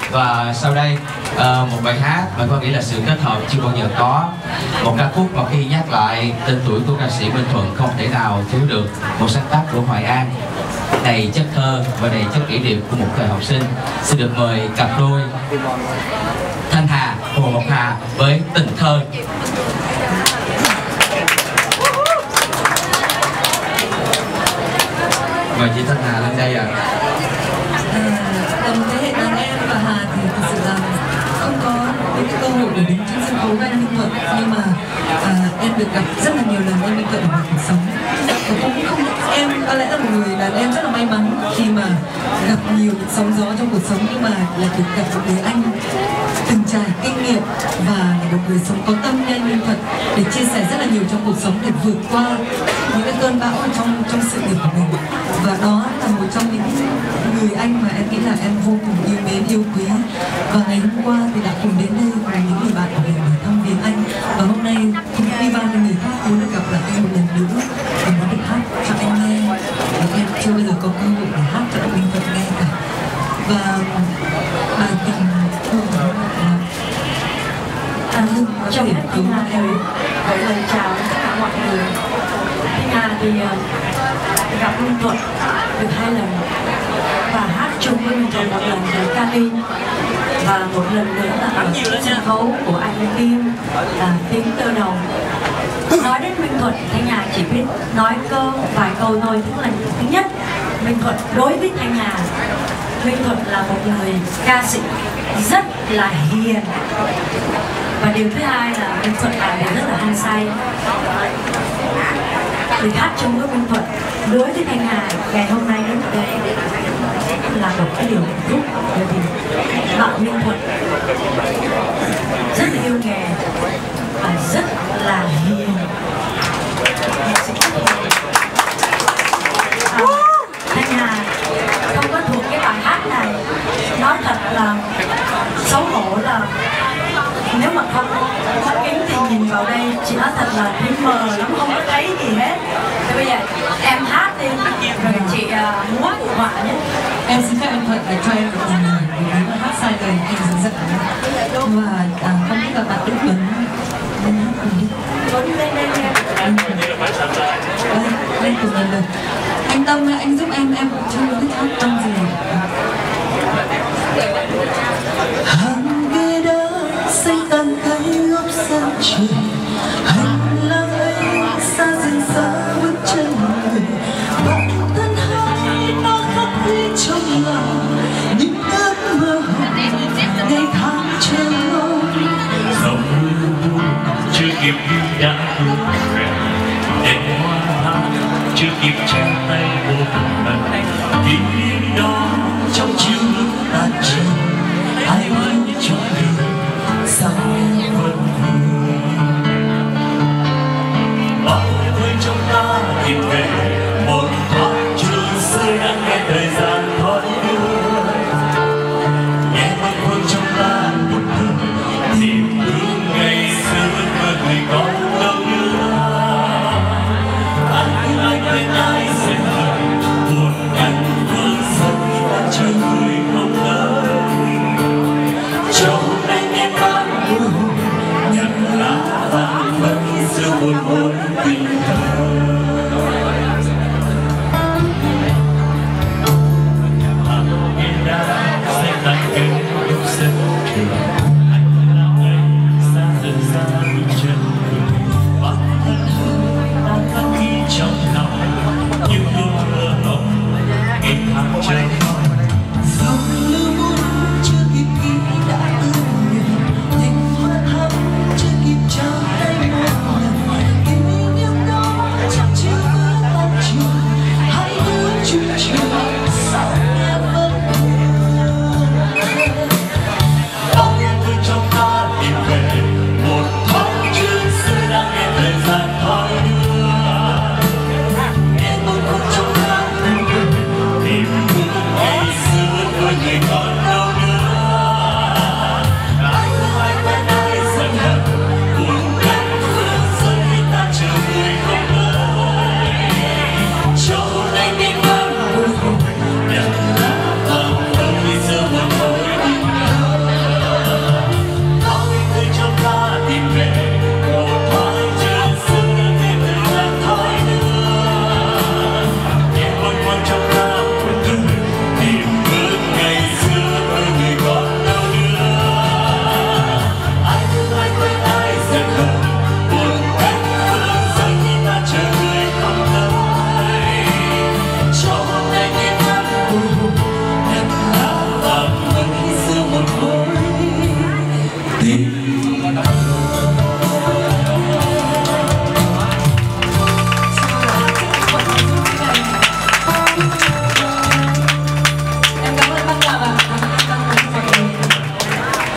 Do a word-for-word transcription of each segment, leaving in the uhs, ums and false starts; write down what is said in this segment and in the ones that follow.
Và sau đây uh, một bài hát mà con nghĩ là sự kết hợp chưa bao giờ có. Một ca khúc mà khi nhắc lại tên tuổi của ca sĩ Minh Thuận không thể nào thiếu được. Một sáng tác của Hoài An đầy chất thơ và đầy chất kỷ niệm của một thời học sinh. Xin được mời cặp đôi Thanh Hà, Hồ Ngọc Hà với Tình Thơ. Mời chị Thanh Hà lên đây ạ. À. Tầm thế hệ đàn em và Hà thì thực sự là không có những cơ hội để đứng trên sân khấu với anh Minh Thuận, nhưng mà à, em được gặp rất là nhiều lần anh Minh Thuận ở ngoài cuộc sống. Và cũng không, em có lẽ là một người đàn em rất là may mắn khi mà gặp nhiều những sóng gió trong cuộc sống, nhưng mà là được gặp một người anh từng trải kinh nghiệm và là một người sống có tâm như anh Minh Thuận để chia sẻ rất là nhiều trong cuộc sống, để vượt qua những cái cơn bão ở trong trong sự nghiệp của mình. Và đó là một trong những người anh mà em nghĩ là em vô cùng yêu mến, yêu quý. Và ngày hôm qua thì đã cùng đến đây cùng những người bạn của mình để thăm viếng anh. Và hôm nay cùng đi bao nhiêu người khác muốn được gặp lại anh một lần nữa và muốn được hát cho anh nghe. Và em chưa bao giờ có cơ hội để hát cho anh Minh Thuận nghe cả. Và bài tình thương của anh là anh Hưng có thể cứu em gửi lời chào tất cả mọi người. Thanh Hà thì gặp Minh Thuận được hai lần và hát chung với Minh Thuận một lần ở Cali và một lần nữa là ở sân khấu của anh Kim là Tiếng Tơ Đầu. Nói đến Minh Thuận, Thanh Hà chỉ biết nói câu vài câu thôi. Tức là thứ nhất, Minh Thuận đối với Thanh Hà, Minh Thuận là một người ca sĩ rất là hiền. Và điều thứ hai là Minh Thuận là người rất là hăng say. Được hát chung với Minh Thuận đối với Thanh Hà ngày hôm nay đến đây là một cái điều hạnh phúc, bởi vì bạn Minh Thuận rất là yêu nghề và rất là hiền. À, Thanh Hà không có thuộc cái bài hát này, nói thật là xấu hổ là nếu mà không có kính thì nhìn vào đây chị nói thật là thấy mờ lắm, không có thấy gì hết. Thì bây giờ em hát đi rồi chị uh, múa phụ họa nhé. Em xin phép anh Thuận để cho em một lần nữa, vì nếu mà hát sai lời em sẽ giận. Và à, không biết là bạn Đức Tuấn lên hát cùng đi. Tuấn lên đây em. Đây, lên cùng lần lượt. Anh Tâm, anh giúp em, em cũng chưa biết hát Tâm gì. Hàng ghế đá xanh tàn thấy góc sân trường, hành lang ấy xa dần xa bước chân người. Bản thân hai nó khắc ghi trong lòng những ước mơ hồng ngày tháng chờ mong. Dòng chưa kịp đã hương đèn hoa chưa kịp che tay vô tình thì đó trong chiều nước tan trường ai vẫn cho đường sao vẫn vương. Bao người trong ta tìm về một thoáng trường xưa đã nghe thời gian thoi đưa, nghe một phương trong ta một thương tìm thương ngày xưa mơ người con đâu nữa.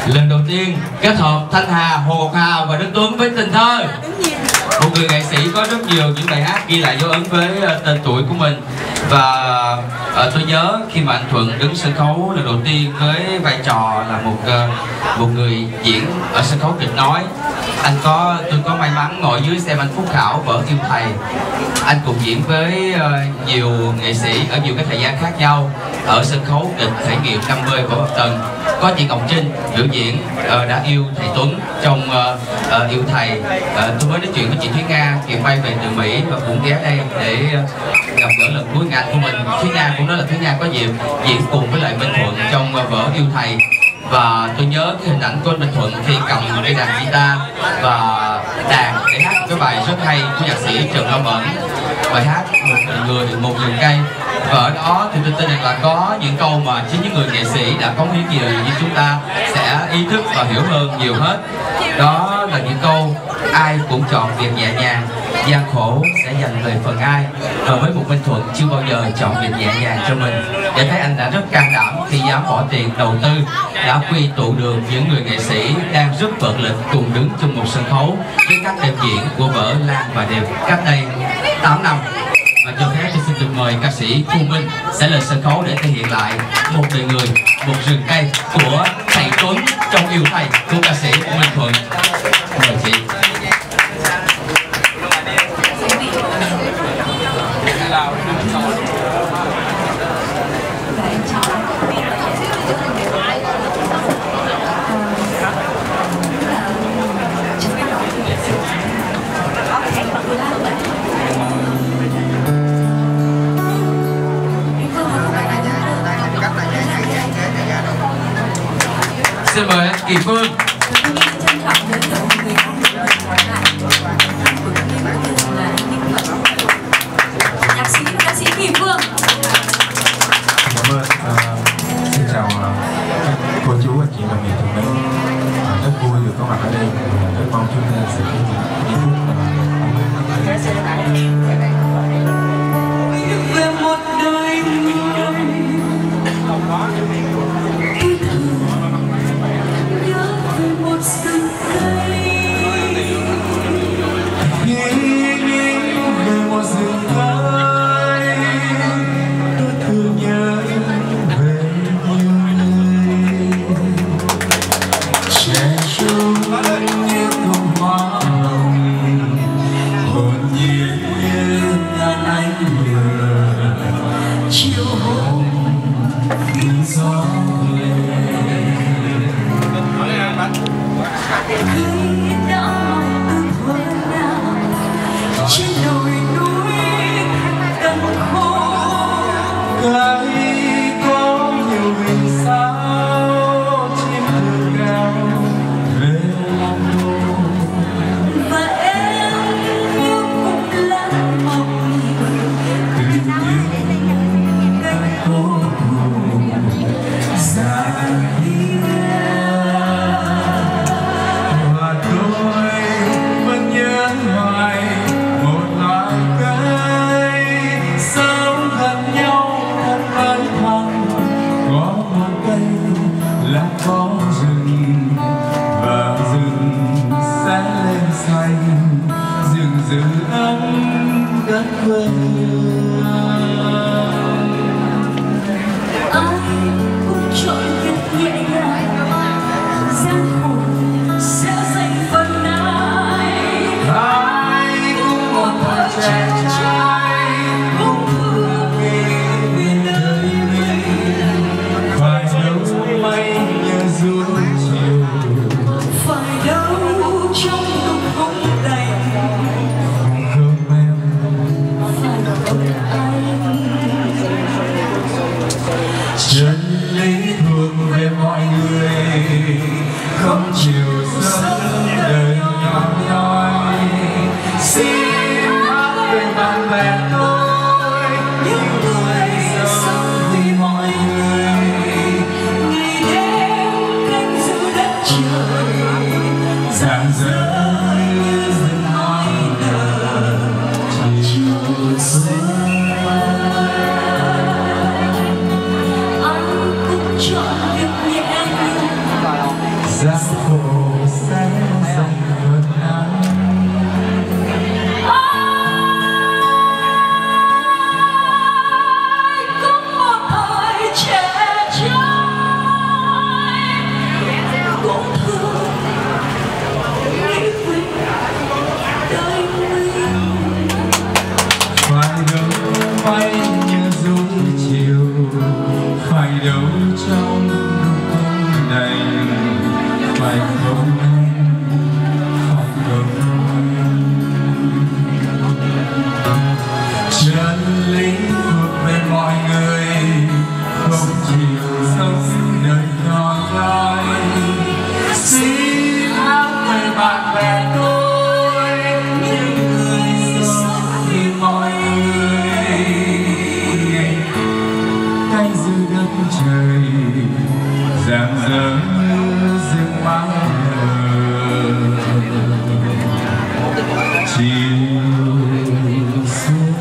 Lần đầu tiên kết hợp Thanh Hà, Hồ Ngọc Hà và Đức Tuấn với Tình Thơ. Một người nghệ sĩ có rất nhiều những bài hát ghi lại dấu ấn với tên tuổi của mình. Và uh, tôi nhớ khi mà anh Thuận đứng sân khấu lần đầu tiên với vai trò là một uh, một người diễn ở sân khấu kịch nói. Anh có tôi có may mắn ngồi dưới xem anh Phúc Khảo vở Yêu Thầy. Anh cùng diễn với uh, nhiều nghệ sĩ ở nhiều cái thời gian khác nhau ở sân khấu kịch Thể nghiệm năm mươi Võ Bạch Tần. Có chị Ngọc Trinh biểu diễn uh, đã yêu thầy Tuấn trong uh, uh, Yêu Thầy. Uh, tôi mới nói chuyện với chị Thúy Nga, Kiều bay về từ Mỹ và cũng ghé đây để uh, gặp gỡ lần cuối ngành của mình. Thúy Nga cũng nói là Thúy Nga có dịp diễn cùng với lại Minh Thuận trong uh, vở Yêu Thầy. Và tôi nhớ cái hình ảnh của anh Minh Thuận khi cầm cây đàn guitar và đàn để hát cái bài rất hay của nhạc sĩ Trần Long Ẩn, bài hát Một Người Một Rừng Cây. Và ở đó thì tôi tin rằng là có những câu mà chính những người nghệ sĩ đã cống hiến nhiều như chúng ta sẽ ý thức và hiểu hơn nhiều hết. Đó là những câu ai cũng chọn việc nhẹ nhàng, gian khổ sẽ dành về phần ai. Và với một Minh Thuận chưa bao giờ chọn việc nhẹ nhàng cho mình. Để thấy anh đã rất can đảm khi dám bỏ tiền đầu tư, đã quy tụ được những người nghệ sĩ đang rất vận lực cùng đứng chung một sân khấu với các đêm diễn của vở Lan và Đẹp cách đây tám năm. Và cho phép tôi xin được mời ca sĩ Thu Minh sẽ lên sân khấu để thể hiện lại Một Đời Người, Một Rừng Cây của thầy Tuấn trong Yêu Thầy của ca sĩ Minh Thuận. Mời chị. Xin mời anh Kỳ Phương. Nhạc sĩ và ca sĩ Kỳ Phương. Cảm ơn. Uh, xin chào uh, các cô chú anh chị đồng nghiệp thân mến. Uh, rất vui được có mặt ở đây. Uh, rất mong chúng ta sẽ có những ý thức về một đời gian khổ sẽ dần vượt nắng. Phải như dối chiều, phải đâu trong lúc này, phải không anh, phải không chân lý thuộc về mọi người, không chịu sống đời nhỏ nhoi. Xin hát về bạn bè tôi, những người sống vì mọi người, canh giữ đất trời rạng rỡ như rừng măng chiều xuống.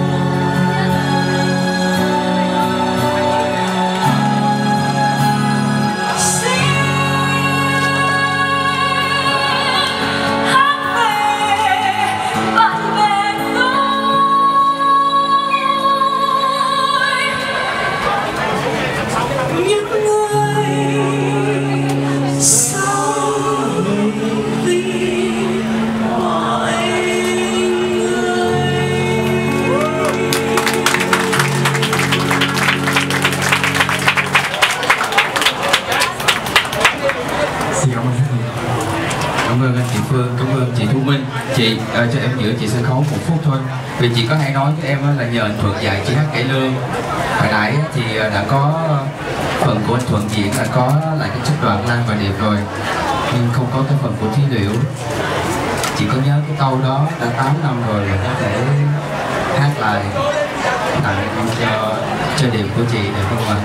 Cảm ơn anh chị Phương, cảm ơn chị Thu Minh. Chị uh, cho em giữ chị sân khấu một phút thôi. Vì chị có hay nói với em là nhờ anh Thuận dạy chị hát cải lương. Hồi nãy thì đã có phần của anh Thuận diễn là có lại cái trích đoạn Lan và Điệp rồi, nhưng không có cái phần của Thí Liễu. Chị có nhớ cái câu đó đã tám năm rồi là có thể hát lại tặng cho cho Điệp của chị được không ạ?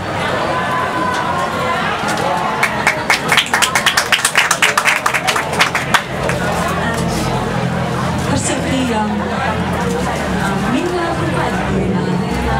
Thật sự thì uh, uh, Minh không phải là người là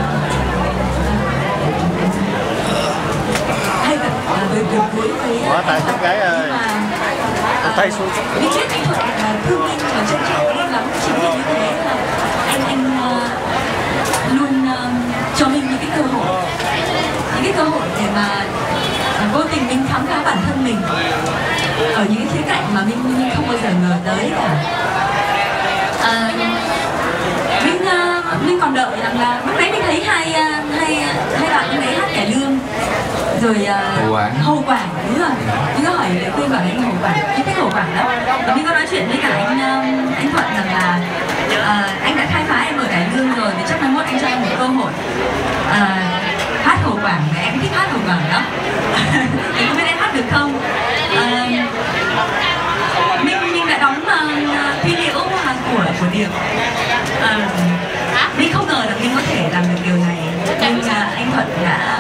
hay gặp người gần gũi với bỏ tay xuống gái ơi, tay xuống. Minh biết anh Thuận là thương Minh và trân trọng Minh lắm, chính vì như thế là anh anh uh, luôn uh, cho Minh những cái cơ hội, những cái cơ hội để mà uh, vô tình Minh khám phá bản thân mình ở những cái khía cạnh mà Minh, Minh không bao giờ ngờ tới cả. À, Minh, uh, Minh còn đợi rằng là lúc đấy mình thấy hai uh, hai hai bạn như đấy hát cải lương rồi uh, Hồ Quảng, đúng rồi. Minh có hỏi lời khuyên bảo anh Hồ Quảng, anh thích Hồ Quảng đó. Và Minh có nói chuyện với cả anh uh, anh Thuận rằng là uh, anh đã khai phá em ở cải lương rồi, thì chắc mai mốt anh cho em một cơ hội uh, hát Hồ Quảng, và em thích hát Hồ Quảng đó. Thì không biết em hát được không? Uh, Minh Minh đã đóng uh, Thí Liễu của của Điệp. À, Minh không ngờ rằng Minh có thể làm được điều này, nhưng uh, anh Thuận đã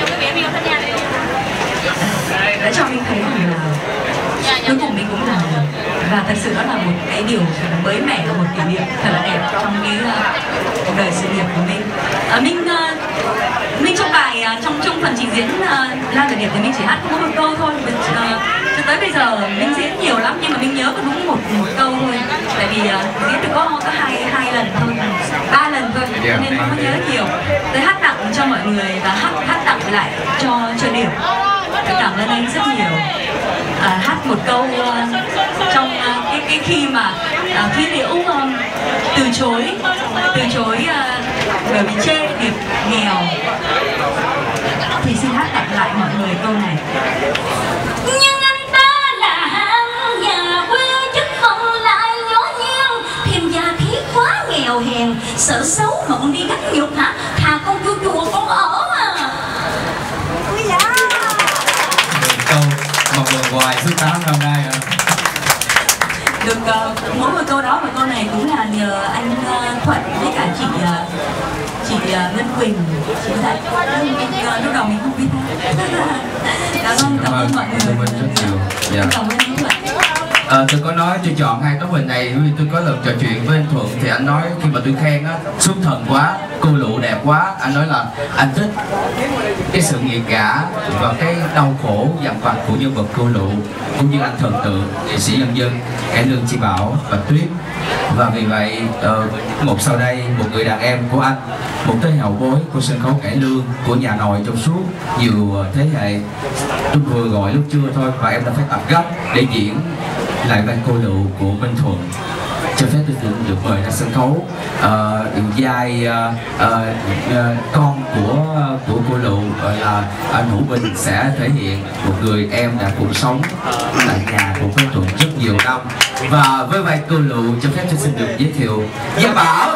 đã cho Minh thấy rằng là cuối cùng Minh cũng làm được, và thật sự đó là một cái điều mới mẻ và một kỷ niệm thật là đẹp trong cái uh, đời sự nghiệp của Minh. À, Minh uh, Minh trong bài uh, trong trong phần trình diễn uh, Lan và Điệp thì Minh chỉ hát không có một câu thôi. Uh, cho tới bây giờ Minh diễn nhiều lắm nhưng mà Minh nhớ có đúng một một câu thôi, tại vì uh, diễn được có có hai hai lần thôi, ba lần thôi nên không có nhớ nhiều. Tôi hát tặng cho mọi người và hát hát tặng lại cho cho Điệp. Tôi cảm ơn anh rất nhiều. À, hát một câu uh, trong uh, cái cái khi mà uh, Thí Liễu uh, từ chối từ chối uh, bởi vì chê Điệp nghèo, thì xin hát tặng lại mọi người câu này. Nhưng anh ta là hạng nhà quê chứ không lại nhỏ nhang, thêm gia thiết quá nghèo hèn, sợ xấu mộng đi gắt nhục hả, thà con chua chùa con ở à. Ôi dạ. Câu một người hoài suốt tám năm nay rồi. Được uh, mỗi một câu đó và câu này cũng là nhờ anh uh, Thuận với cả chị uh, chị uh, Ngân Quỳnh, chị dạy. Uh, lúc đầu mình không biết hát. Cảm ơn, cảm ơn mọi người. Cảm ơn rất nhiều. Cảm ơn anh Thuận. À, tôi có nói tôi chọn hai tấm hình này vì tôi có lần trò chuyện với anh Thuận thì anh nói khi mà tôi khen á xuất thần quá, cô Lụ đẹp quá, anh nói là anh thích cái sự nghiệt ngã và cái đau khổ dằn vặt của nhân vật cô Lụ, cũng như anh thần tượng nghệ sĩ nhân dân Cải Lương, Chi Bảo và Tuyết. Và vì vậy uh, một sau đây một người đàn em của anh, một thế hệ hậu bối của sân khấu cải lương, của nhà nòi trong suốt nhiều thế hệ, tôi vừa gọi lúc trưa thôi và em đã phải tập gấp để diễn lại vai cô Lụ của Minh Thuận. Cho phép tôi được, được mời ra sân khấu uh, vai uh, uh, con của của cô Lụ gọi là anh Hữu Bình sẽ thể hiện một người em đã cùng sống tại nhà của Minh Thuận rất nhiều năm. Và với vai cô Lụ cho phép tôi xin được giới thiệu Gia Bảo.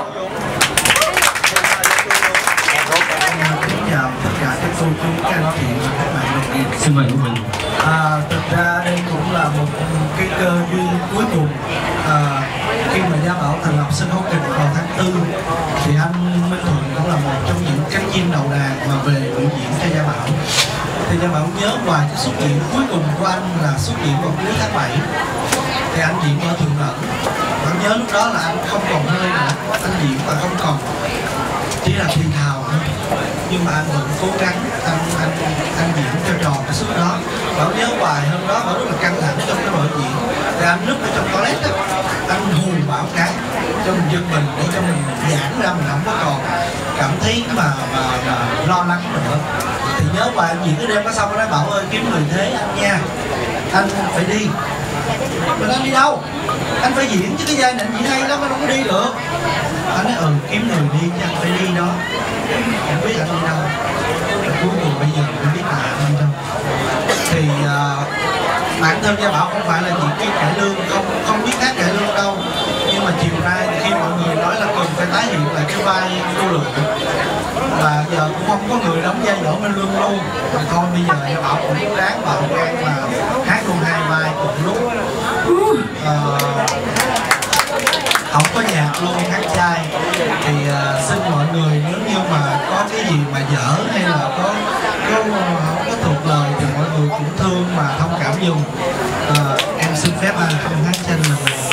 Kính chào tất cả các cô chú, các anh chị và các bạn đồng nghiệp. Xin mời Hữu Bình. À, thực ra đây cũng là một cái cơ duyên cuối cùng. À, khi mà Gia Bảo thành lập sân khấu kịch vào tháng tư thì anh Minh Thuận cũng là một trong những cánh chim đầu đàn mà về biểu diễn cho Gia Bảo. Thì Gia Bảo nhớ ngoài cái xuất diễn cuối cùng của anh là xuất diễn vào cuối tháng bảy thì anh diễn ở Thượng Lẫn. Bạn nhớ lúc đó là anh không còn nơi nữa, anh diễn và không còn chỉ là thì thào thôi, nhưng mà anh vẫn cố gắng anh anh anh diễn cho tròn cái suất đó. Bảo nhớ hoài hôm đó Bảo rất là căng thẳng trong cái vở diễn thì anh núp ở trong toilet đó, anh hù Bảo cái cho mình giật mình để cho mình giãn ra, mình không có còn cảm thấy mà mà, mà lo lắng nữa. Thì nhớ hoài anh diễn cái đêm đó xong rồi nói Bảo ơi kiếm người thế anh nha, anh phải đi. Mà anh đi đâu? Anh phải diễn chứ, cái vai này anh diễn hay lắm, anh không có đi được. Anh nói ừ kiếm người đi chứ anh phải đi đó. Không biết anh đi đâu. Và cuối cùng bây giờ anh biết là anh đi đâu. Thì uh, bản thân Gia Bảo không phải là diễn viên cải lương, không không biết hát cải lương đâu. Nhưng mà chiều nay khi mọi người nói là cần phải tái hiện lại cái vai cô Lụ và giờ cũng không có người đóng vai Đỗ Minh Luân luôn, thì thôi bây giờ Gia Bảo cũng đáng vào gan mà hát luôn hai vai cùng lúc. Uh, không có nhạc luôn, hát trai thì uh, xin mọi người nếu như mà có cái gì mà dở hay là có có không có thuộc lời thì mọi người cũng thương mà thông cảm dùng. Uh, em xin phép anh không hát chân lần này.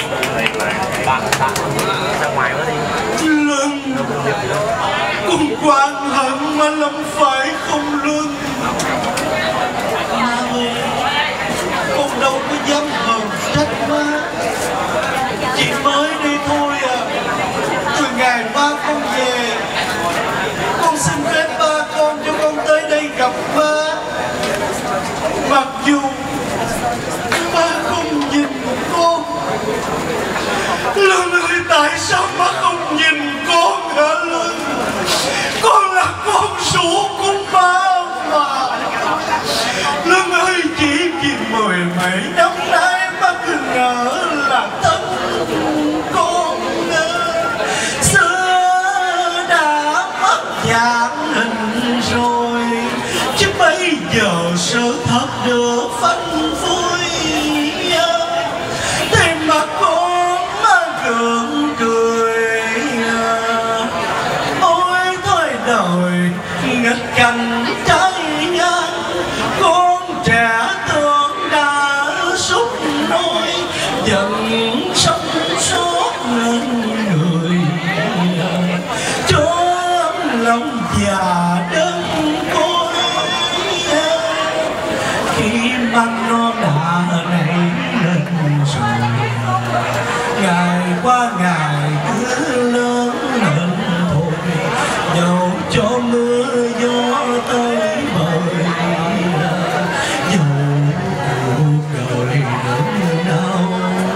Lưng cùng quan hận mà lòng phải không lưng, mà ơi con đâu có dám hờn trách má, chỉ mới đi thôi à, từ ngày ba con về con xin phép ba con cho con tới đây gặp má. Mặc dù má không nhìn con, Lưng ơi tại sao má không nhìn con hả Lưng? Con là con ruột của má mà. Lưng ơi chỉ vì mười mấy năm nay má cứ ngỡ là thân con xưa đã mất dạng hình rồi, chứ bây giờ sơ thật được phanh phui thì mà con má gượng cười. Ôi thôi đời nghịch cảnh trái ngang, con trẻ tương đã xúc nôi dần sống sót nên người chốn lòng già đơn côi. Khi mang nó đã nảy lên rồi, ngày qua ngày cứ lớn lên thôi, dẫu cho mưa gió tới bời, dẫu cuộc đời đớn đau.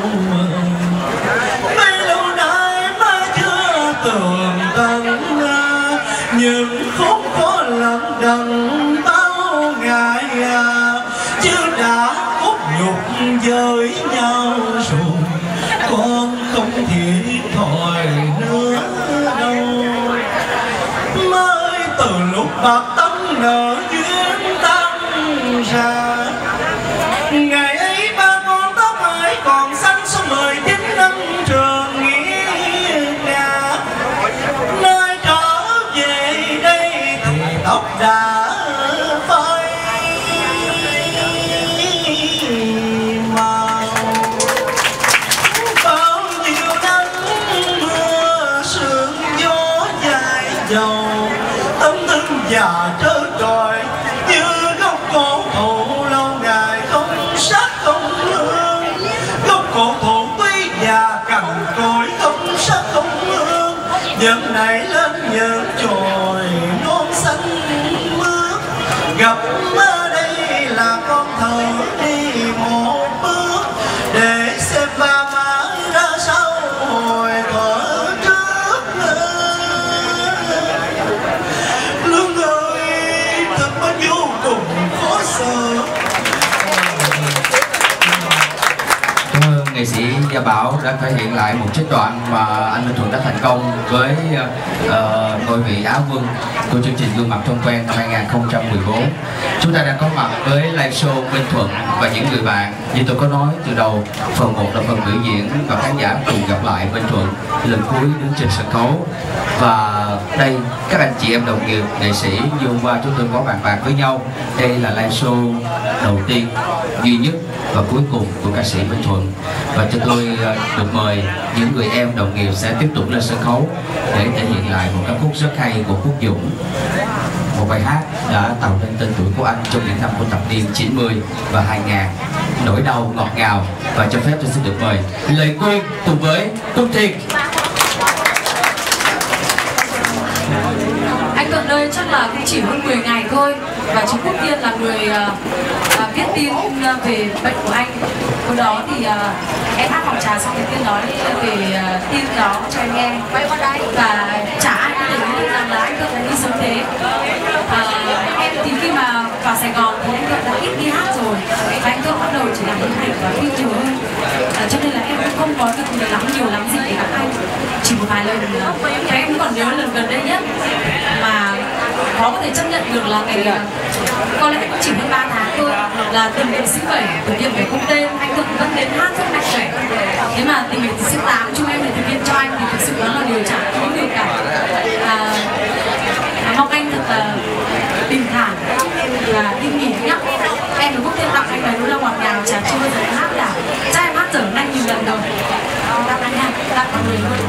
Mấy lâu nay má chưa tường tận những khúc khó lặng đằng bao ngày, chứ đã cốt nhục với nhau rồi, con không thiệt thòi nữa đâu. Mới từ lúc bạc tấm nợ duyên tăng ra, ngày ấy ba con tóc mãi còn xanh số mười chín năm trường nghĩa nhà. Nơi trở về đây thì tóc đã phai màu. Dần này lên nhớ trồi non xanh mướt, gặp ở đây là con thở đi một bước để xem ba má ra sao hồi thở trước. Lương ơi thật quá vô cùng khó sợ. Nghệ sĩ Gia Bảo đã thể hiện lại một trích đoạn mà anh Minh Thuận đã thành công với uh, ngôi vị Á quân của chương trình Gương Mặt Thân Quen năm hai nghìn không trăm mười bốn. Chúng ta đang có mặt với live show Minh Thuận và những người bạn. Như tôi có nói từ đầu, phần một là phần biểu diễn và khán giả cùng gặp lại Minh Thuận lần cuối đứng trên sân khấu. Và đây, các anh chị em đồng nghiệp nghệ sĩ như hôm qua chúng tôi có bàn bạc với nhau, đây là live show đầu tiên, duy nhất và cuối cùng của ca sĩ Minh Thuận. Và cho tôi được mời những người em đồng nghiệp sẽ tiếp tục lên sân khấu để thể hiện lại một ca khúc rất hay của Quốc Dũng, một bài hát đã tạo nên tên tuổi của anh trong những năm của thập niên chín mươi và hai nghìn. Nỗi đau ngọt ngào. Và cho phép tôi xin được mời Lệ Quyên cùng với Tuấn Thiệt. Anh Thuận ơi, chắc là cũng chỉ hơn mười ngày thôi. Và chú Quốc Tiên là người uh, uh, viết tin về bệnh của anh. Hôm đó thì uh, em hát phòng trà xong thì Tiên nói về uh, tin đó cho anh nghe. Và chả ai có thể nghĩ được rằng là anh Thuận đã đi sớm thế. uh, Em thì khi mà vào Sài Gòn thì anh Thuận đã ít đi hát rồi. Và anh Thuận bắt đầu chỉ làm những hành và phim nhiều hơn. uh, Cho nên là em cũng không có được lắm nhiều lắm gì để gặp anh. Chỉ một vài lần nữa. Và em còn nhớ lần gần đây nhất mà khó có thể chấp nhận được là ngày có lẽ cũng chỉ hơn ba tháng thôi, là tình nguyện sĩ bảy thực hiện về cung tên. Anh Thuận vẫn đến hát rất mạnh khỏe. Thế mà tình nguyện sĩ tám chúng em để thực hiện cho anh thì thực sự đó là điều chẳng có điều cả. à, Mong anh thật là bình thản và đi nghỉ nhá. Em được Quốc Tiên tặng anh bài đúng là ngọt ngào, chả chưa bao giờ hát cả. Chắc em hát dở anh nhiều lần rồi. Tặng anh nha, tặng mọi người luôn.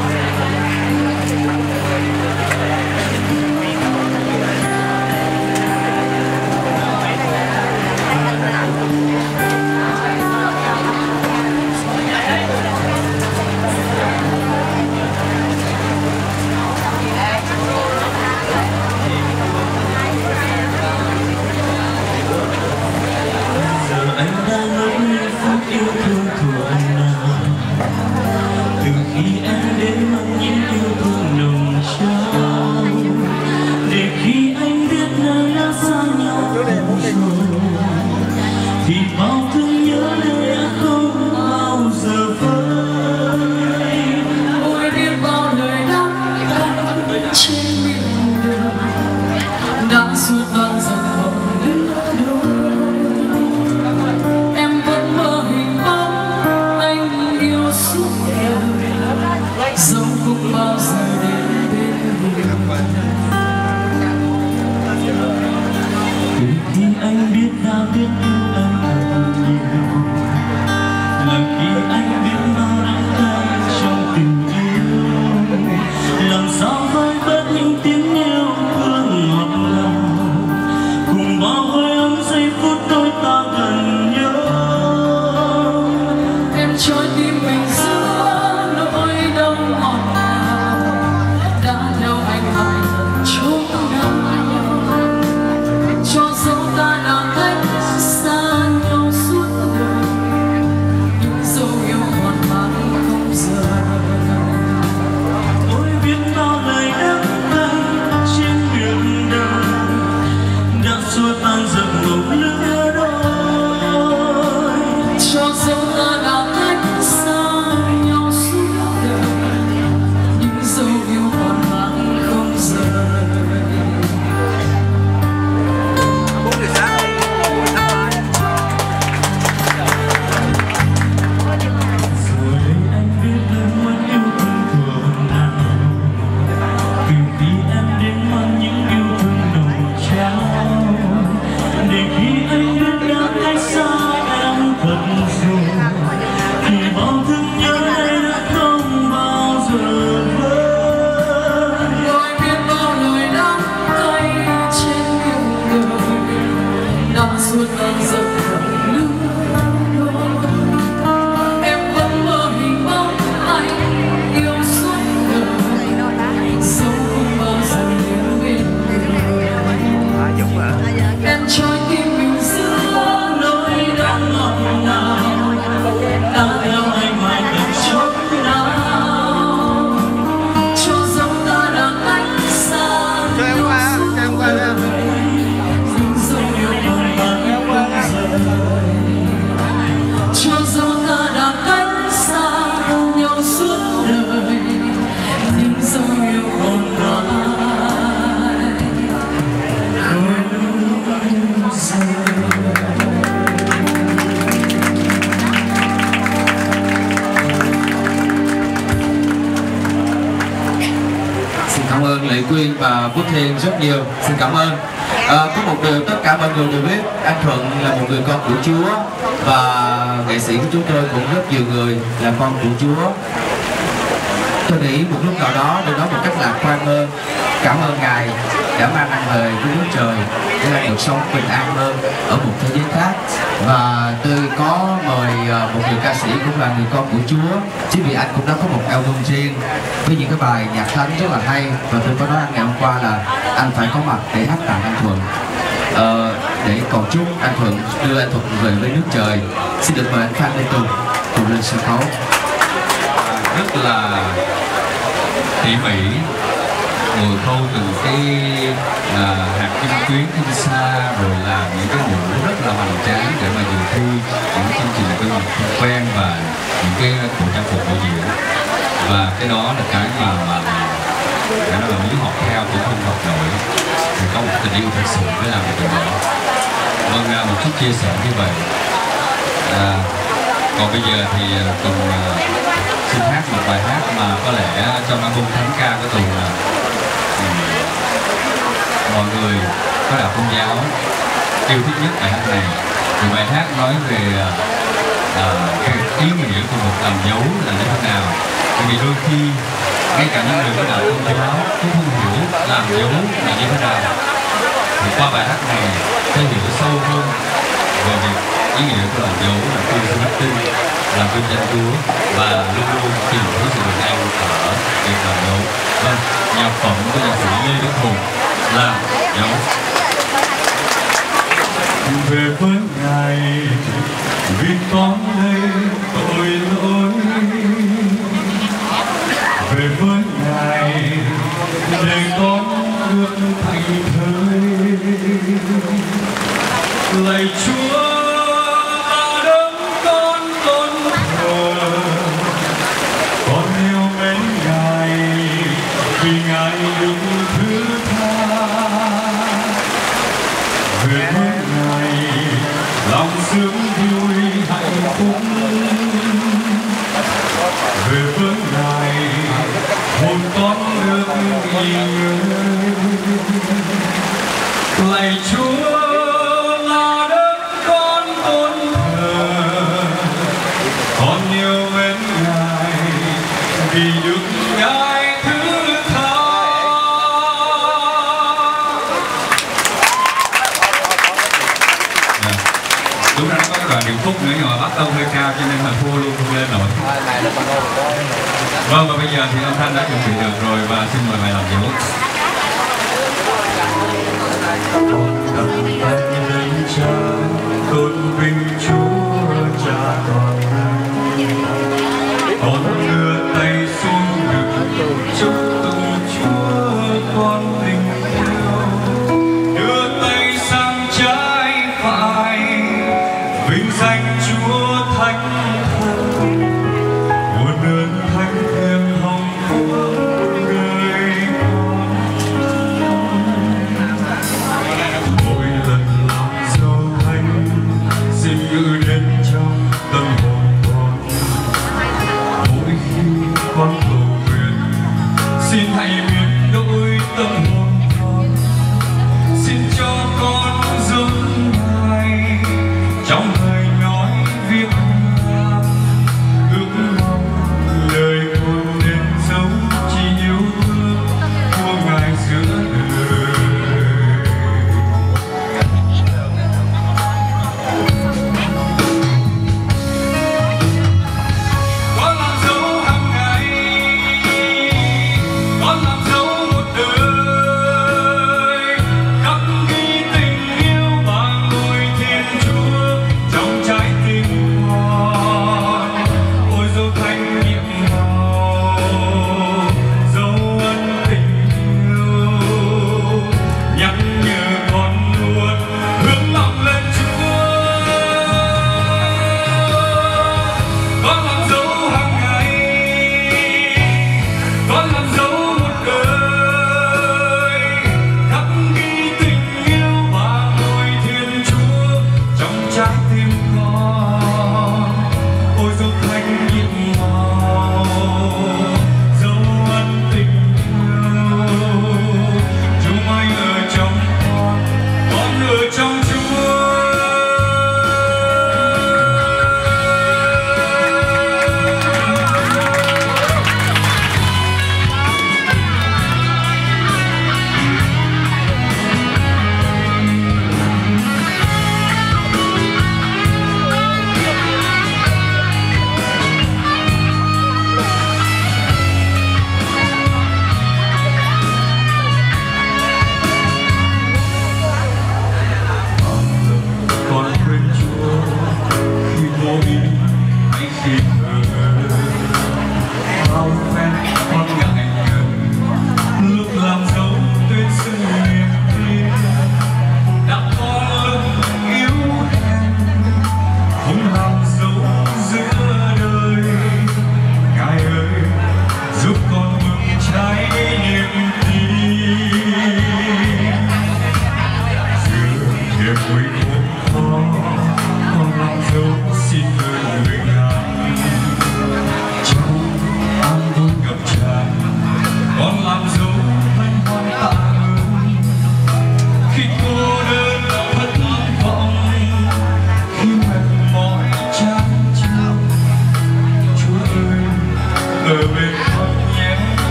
thì bao thương nhớ để không bao giờ vơi. Ôi biết bao lời đắng cay trên miệng đường đã suốt bao giờ không lứa đôi. Em vẫn mơ hình bóng anh yêu suốt đời, dẫu không bao giờ đến bên người. Từ khi anh biết đã biết yêu em Tươi và Quốc Thiên rất nhiều. Xin cảm ơn. À, có một điều tất cả mọi người đều biết, anh Thuận là một người con của Chúa và nghệ sĩ của chúng tôi cũng rất nhiều người là con của Chúa. Tôi nghĩ một lúc nào đó tôi nói một cách lạc quan hơn, cảm ơn Ngài đã mang anh về với nước trời để anh được sống bình an hơn ở một thế giới khác. Và tôi có mời một người ca sĩ cũng là người con của Chúa, chính vì anh cũng đã có một album riêng với những cái bài nhạc thánh rất là hay, và tôi có nói anh ngày hôm qua là anh phải có mặt để hát tặng anh Thuận, ờ, để cầu chúc anh Thuận đưa anh Thuận về với nước trời. Xin được mời anh Phan Lê Tùng cùng lên sân khấu. Rất là tỉ mỉ, ngồi khâu từng cái à, hạt kim tuyến kim sa, rồi làm những cái mũ rất là hoành tráng để mà dự thi những chương trình của mình không quen và những cái bộ trang phục biểu diễn. Và cái đó là cái mà mà cái đó là muốn học theo cũng không học nổi, thì có một tình yêu thật sự mới làm được điều đó. Vâng, một chút chia sẻ như vậy. À, còn bây giờ thì Tùng uh, xin hát một bài hát mà có lẽ trong album thánh ca của Tùng là um, mọi người có đạo Công giáo yêu thích nhất bài hát này. Thì bài hát nói về uh, cái ý nghĩa của một làm dấu là như thế nào. Bởi vì đôi khi ngay cả những người có đạo Công giáo cũng không hiểu làm dấu là như thế nào. Thì qua bài hát này sẽ hiểu sâu hơn về việc ý nghĩa của làm dấu là tuyên sự đức tin, làm vinh danh Chúa và luôn luôn tìm thấy sự bình an ở việc làm dấu. Vâng, nhạc phẩm của nhạc sĩ Lê Đức Hùng là dấu. Về với Ngài vì con đây tội lỗi, về với Ngài để con được thành thơi. Lạy Chúa là đấng con tôn thờ, con yêu mến Ngài vì Ngài được thứ tha. Về với Ngài lòng sướng vui hạnh phúc, về với Ngài hồn con được nghỉ ngơi. Lạy Chúa là đấng con tôn thờ, con yêu mến Ngài vì được Ngài thứ tha. Đúng ra nó có cái đoạn điệp khúc nữa nhưng mà bắt tông hơi cao cho nên là thua luôn, không lên nổi. Vâng, và bây giờ thì âm thanh đã chuẩn bị được rồi và xin mời mày làm dấu. Cầm tay lên Cha, tôn vinh Chúa Cha toàn năng. Con đưa tay xuống ngực, chúc tụng Chúa con tình yêu. Đưa tay sang trái phải, vinh danh Chúa thánh thần. Muôn ơn thánh thiêng hồng của người con. Mỗi lần lòng dấu thánh xin ngự đến trong tâm hồn con. Mỗi khi con cầu nguyện xin hãy biến đổi tâm hồn con. Xin cho con giống Ngài trong lời nói việc làm, ước mong lời con nên giống chỉ yêu thương của Ngài giữa đời. Con làm dấu hàng ngày, con làm dấu một đời, khắc ghi tình yêu và ngôi Thiên Chúa trong trái tim con. Ôi dấu thánh nhiệm màu, dấu ân tình yêu, nhắc nhở con luôn hướng lòng lên Chúa. Con làm dấu hàng ngày, con làm dấu một đời, khắc ghi tình yêu và ngôi Thiên Chúa trong trái tim con. Ôi dấu thánh nhiệm màu, dấu ân tình yêu,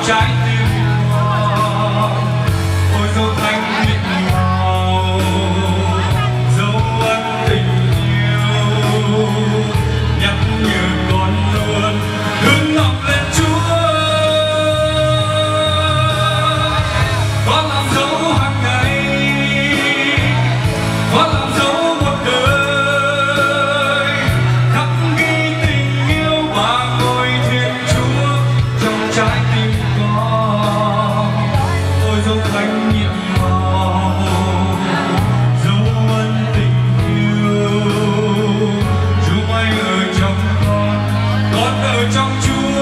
trái tim hoa. Ôi dấu thanh mịn màu, dấu ân tình yêu, nhắc nhở con luôn hướng ngọc lên Chúa. Con làm dấu hàng ngày, con làm dấu một đời, khắc ghi tình yêu và ngôi Thiên Chúa trong trái tim con. Ôi dấu thánh nhiệm màu, dấu ân tình yêu, Chúa mãi ở trong con, con ở trong Chúa.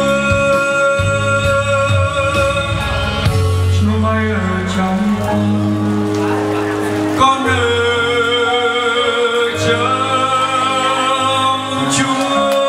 Chúa mãi ở trong con, con ở trong Chúa.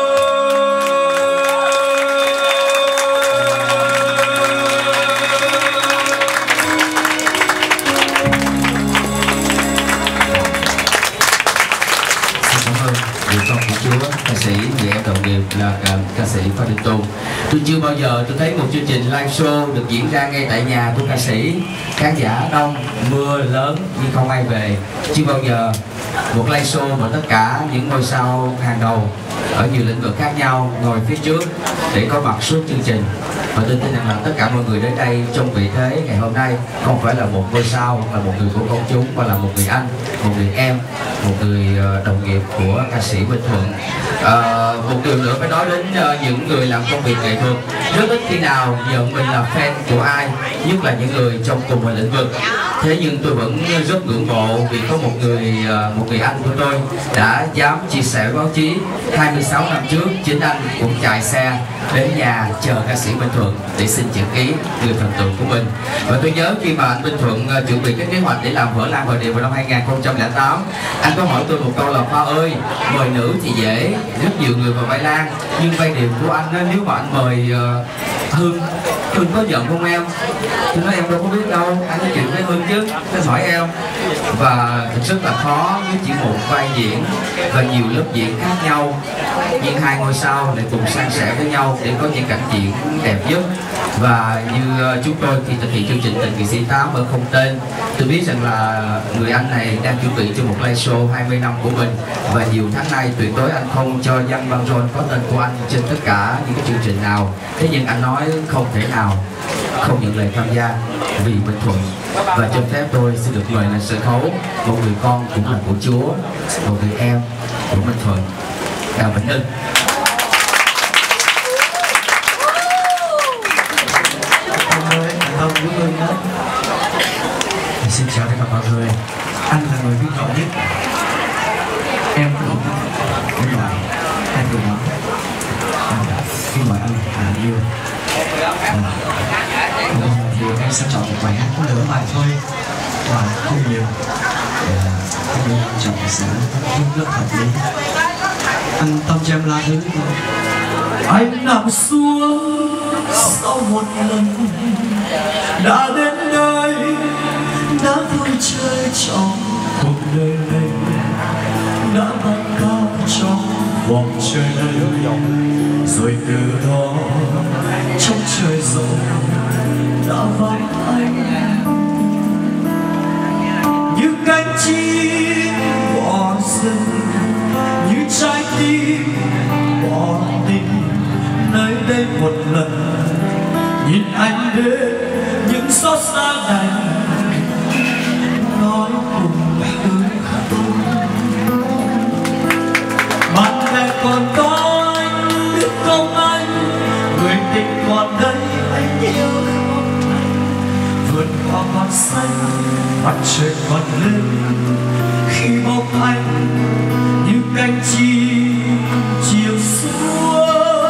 Cảm ơn người con của Chúa, ca sĩ người em đồng nghiệp là ca, ca sĩ Phan Đình Tùng. Tôi chưa bao giờ tôi thấy một chương trình live show được diễn ra ngay tại nhà của ca sĩ, khán giả đông, mưa lớn nhưng không ai về. Chưa bao giờ một live show mà tất cả những ngôi sao hàng đầu ở nhiều lĩnh vực khác nhau ngồi phía trước để có mặt suốt chương trình. Và tôi tin rằng là tất cả mọi người đến đây trong vị thế ngày hôm nay không phải là một ngôi sao, là một người của công chúng, mà là một người anh, một người em, một người đồng nghiệp của ca sĩ Minh Thuận. À, một điều nữa phải nói đến uh, những người làm công việc nghệ thuật, rất ít khi nào nhận mình là fan của ai, nhất là những người trong cùng một lĩnh vực. Thế nhưng tôi vẫn rất ngưỡng mộ vì có một người uh, một người anh của tôi đã dám chia sẻ với báo chí. Hai mươi sáu năm trước chính anh cũng chạy xe đến nhà chờ ca sĩ Minh Thuận để xin chữ ký người thần tượng của mình. Và tôi nhớ khi mà anh Minh Thuận uh, chuẩn bị cái kế hoạch để làm vở Lan Bà Điệp vào năm hai nghìn không trăm lẻ tám, anh có hỏi tôi một câu là: Khoa ơi, mời nữ thì dễ, rất nhiều người vào vai Lan, nhưng vai điệp của anh á, nếu mà anh mời uh, Hương, Hương có giận không em? Tôi nói em đâu có biết đâu, anh nói chuyện với Hương chứ, tôi hỏi em. Và thực rất là khó với chỉ một vai diễn và nhiều lớp diễn khác nhau, nhưng hai ngôi sao lại cùng san sẻ với nhau để có những cảnh diễn đẹp nhất. Và như uh, chúng tôi khi thực hiện chương trình Tình Kỳ Sĩ tám ở Không Tên, tôi biết rằng là người anh này đang chuẩn bị cho một live show hai mươi năm của mình, và nhiều tháng nay tuyệt đối anh không cho Văn Băng Rôn có tên của anh trên tất cả những cái chương trình nào. Thế nhưng anh nói không thể nào không nhận lời tham gia vì Minh Thuận. Và cho phép tôi xin được mời lên sân khấu một người con cũng là của Chúa, một người em của Minh Thuận, Đào Vĩnh Hưng. Không, quý ơn đó. Xin chào tất cả mọi người. Anh là người biết rõ nhất. Em cũng cũng vậy. Hai người đó. Khi mời anh là yêu. À, thì em sẽ chọn một bài hát có nửa bài thôi và không nhiều. Anh em chọn sẽ rất hợp lý. Anh tâm cho em la thứ. Anh nằm xuống sau một lần đã đến đây, đã vui chơi trong cuộc đời này, đã bay cao trong vòng trời này, rồi từ đó trong trời rộng đã vắng anh như cánh chim bỏ rừng, như trái tim bỏ tình. Nơi đây một lần nhìn anh đến những xót xa này, nói cùng hơi không. Bạn bè còn có anh, biết không anh, người tình còn đây anh yêu không anh. Vượt qua con xanh, mặt trời còn lên khi bóng anh như cánh chim chiều xuống.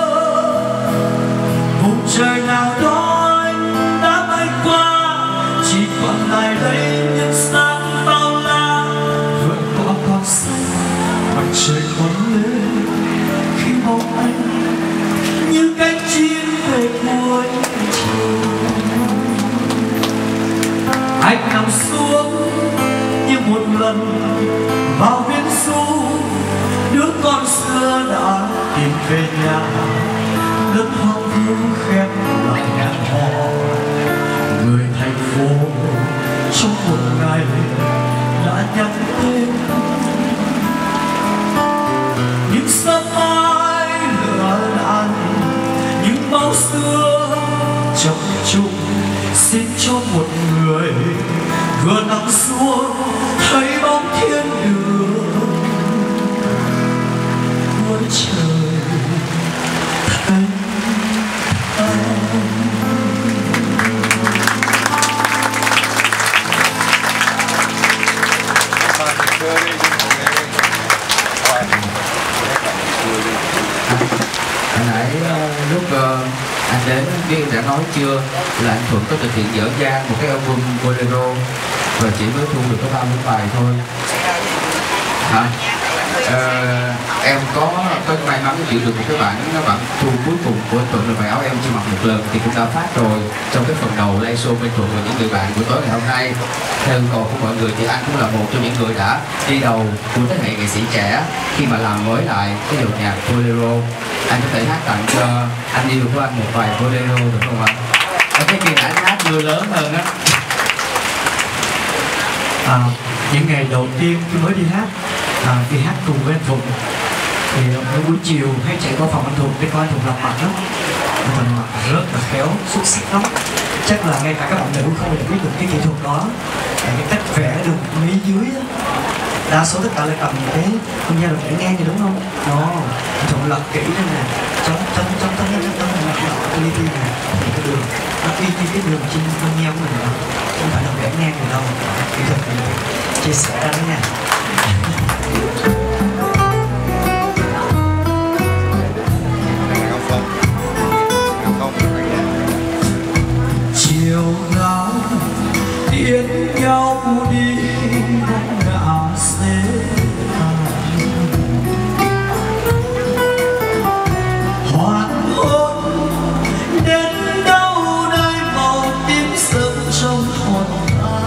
Vùng trời nào đó anh đã bay qua, chỉ còn lại đây những sáng bao la. Vượt qua con xanh, mặt trời còn lên khi bóng anh như cánh chim về cuối chiều. Anh nằm xuống như một lần vào viên du, đứa con xưa đã tìm về nhà. Đất hoang vu khép lại ngàn hò chung xin cho một người vừa nằm xuống thấy bóng thiên đường cuối trời thanh hồi nãy lúc uh, anh đến biết đã nói chưa là anh Thuận có thực hiện dở dang một cái album bolero và chỉ mới thu được có ba mươi bài thôi hả? Uh, em có có may mắn chịu được một cái bản bản thu cuối cùng của anh Thuận là bài Áo Em Chưa Mặc Một Lần thì cũng đã phát rồi trong cái phần đầu live show bên Thuận và những người bạn buổi tối ngày hôm nay. Theo yêu cầu của mọi người thì anh cũng là một trong những người đã đi đầu của thế hệ nghệ sĩ trẻ khi mà làm mới lại cái dòng nhạc bolero. Anh có thể hát tặng cho anh yêu của anh một bài bolero được không ạ? Ở cái kia anh hát mưa lớn hơn á. À, những ngày đầu tiên khi mới đi hát, à, đi hát cùng với anh Thuận thì mỗi buổi chiều hay chạy qua phòng anh Thuận để coi anh Thuận làm mặt đó, anh Thuận mặt rất là khéo, xuất sắc lắm. Chắc là ngay cả các bạn nữ không được biết được cái kỹ thuật đó, cái cách vẽ đường mí dưới đó. Đa số tất cả là cầm những cái không gian là vẽ ngang gì đúng không? Đó, anh Thuận lật kỹ đây nè, chấm chấm chấm chấm chấm chấm này nè, cái ly này nè, cái đường nó y như cái đường trên con nheo của mình đó, không phải là vẽ ngang gì đâu. Kỹ thuật này chia sẻ ra đấy nha. Chiều nào tiễn nhau đi ngã xế hoàng hôn đến đâu đây màu tím sớm trong hồn ta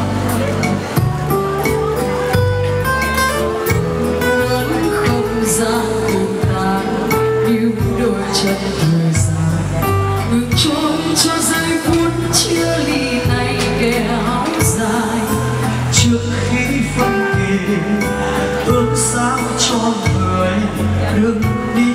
không gian cùng ta như đôi chân thời gian ngừng trôi cho giây phút chia ly này kéo dài trước khi phân kỳ ước sao cho người đừng đi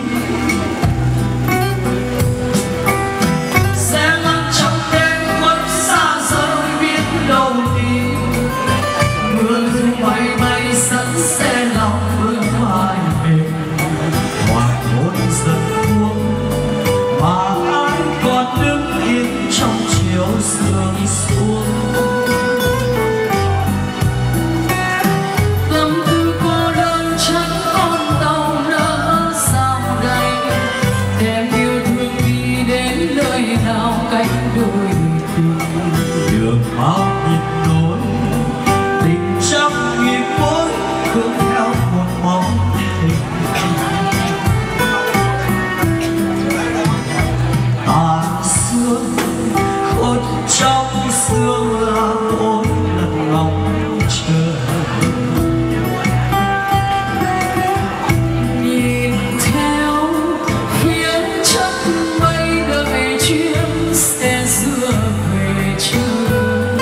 sẽ lắng trong đêm khuất xa rời biết đâu đi mưa rơi bay bay sẵn sẽ lòng vương vai mềm hoàng hôn dần buông mà ai còn đứng yên trong chiều sương xuống. tâm tư cô đơn chẳng con tàu nỡ sao đây đem yêu thương đi đến nơi nào cánh đôi tình Đường bao nhịp nối tình trăm nghìn mối cứ theo một bóng hình tàn sương khuất trong sương là mỗi lần ngóng chờ nhìn theo phía chất mây đợi chuyến xe xưa về chưa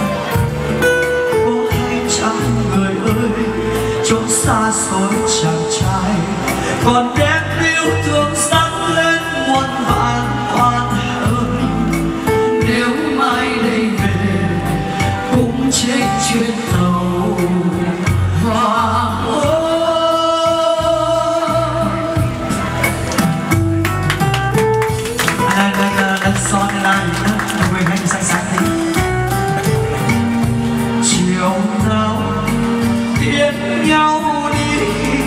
có hay chăng người ơi chốn xa xôi chàng trai còn đem yêu thương dâng lên muôn vàn oan hờn nếu mai đây về cũng trên chuyến tàu hoàng hôn. anh đang đang đang son đang đang quên hay sáng sáng đi chiều nào tiễn nhau đi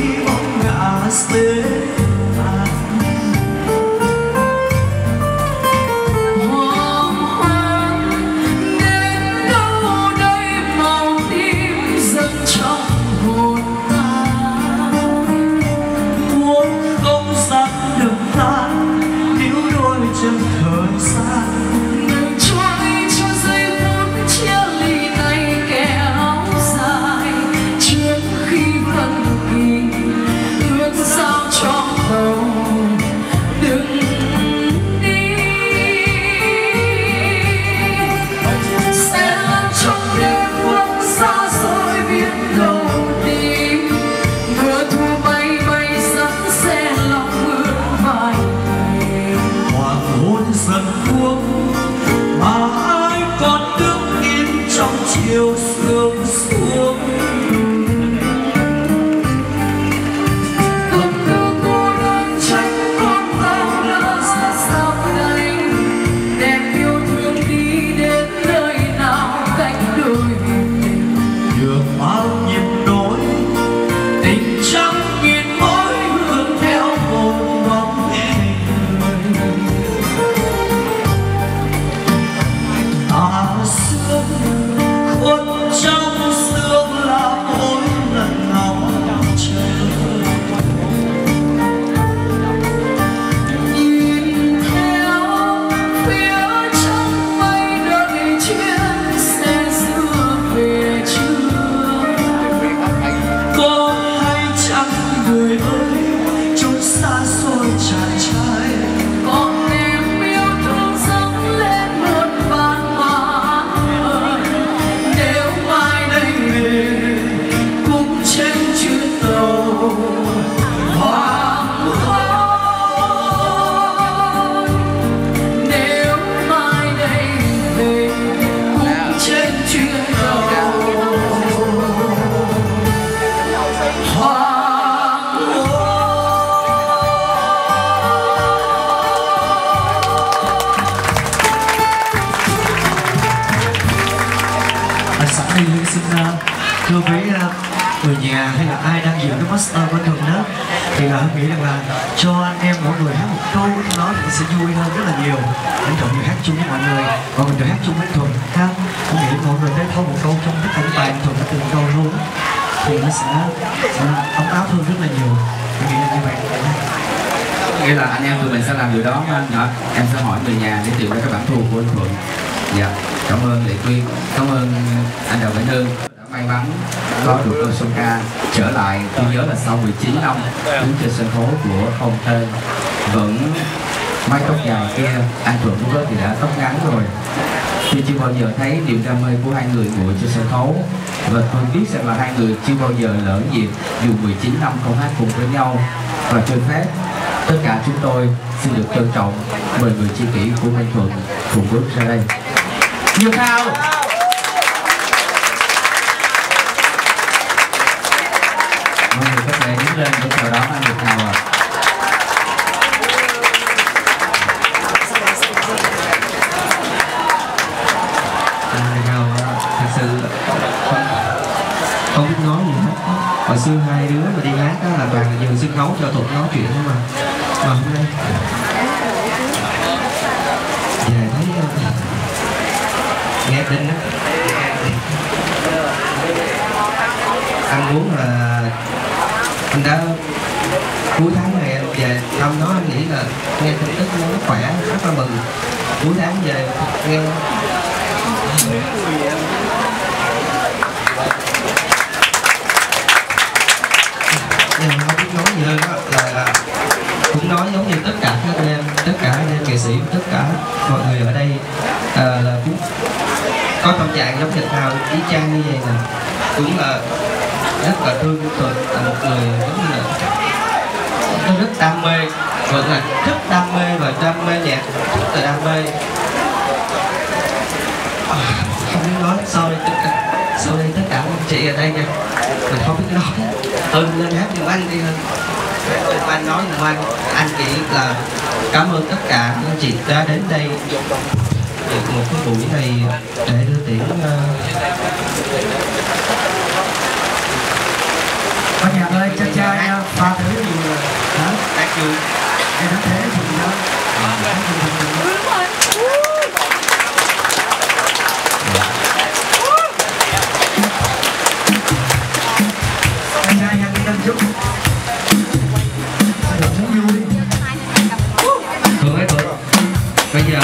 xin thưa với người nhà hay là ai đang dự cái master của Thuận đó, thì là nghĩ rằng là cho anh em mỗi người hát một câu nó thì sẽ vui hơn rất là nhiều. Anh Thuận được hát chung với mọi người, còn mình được hát chung với Thuận ha. Anh nghĩ mọi người thấy thôi một câu trong tất cả những bài Thuận đã từng câu luôn thì nó sẽ, sẽ ấm áp hơn rất là nhiều. Anh nghĩ là như vậy. Nghĩa là anh em tụi mình sẽ làm điều đó anh hả? Em sẽ hỏi người nhà để tìm ra cái bản thu của anh Thuận. Dạ, cảm ơn Lệ Quyên, cảm ơn anh Đào Vĩnh Hưng đã may mắn có được đôi song ca trở lại. Tôi nhớ là sau mười chín năm đứng trên sân khấu của Không Tên, vẫn mái tóc dài kia, anh Thuận lúc đó thì đã tóc ngắn rồi. Tôi chưa bao giờ thấy niềm đam mê của hai người ngồi trên sân khấu, và tôi biết rằng là hai người chưa bao giờ lỡ dịp dù mười chín năm không hát cùng với nhau. Và trên phép tất cả chúng tôi xin được trân trọng mời người tri kỷ của Minh Thuận cùng bước ra đây. Nhiều Thao. Mọi người có thể đứng lên để chào đón anh Nhiều Thao ạ. Thật sự không, không biết nói gì hết. Hồi xưa hai đứa mà đi hát đó là toàn là nhường sân khấu cho Thuận nói chuyện thôi mà. Mà hôm nay về thấy nghe tin đó, anh muốn là anh đã cuối tháng này anh về thăm nó, anh nghĩ là nghe tin tức nó khỏe rất là mừng. Cuối tháng về nghe em không biết nói gì hơn đó, là, là cũng nói giống như tất cả các anh em, tất cả anh em nghệ sĩ, tất cả mọi người ở đây à, là cũng có tâm trạng giống như Thao ý chang như vậy nè, cũng là rất là thương Thuận, là một người giống như là nó rất đam mê, Thuận là rất đam mê và đam mê nhạc, rất là đam mê. Không biết nói sau đây tất cả, sau đây tất cả anh chị ở đây nha, mình không biết nói, hơn lên hát giùm anh đi hơn. Anh nói giùm anh, anh chỉ là cảm ơn tất cả anh chị đã đến đây được một cái buổi này để đưa tiễn uh... Anh Nhạc ơi, cha trai pha thứ gì hả? Đạt được em đã thế gì đó. Anh trai nhanh đi lên chút. Được sống vui. Thuận ơi Thuận, bây giờ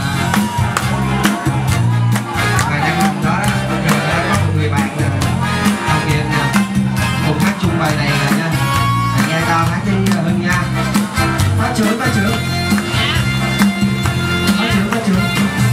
bài đăng hôm đó có một người bạn học kia nè, cùng hát chung bài này nè nha. Nghe tao hát đi Hưng nha. Phát trưởng, phát trưởng. Phát trưởng, phát trưởng.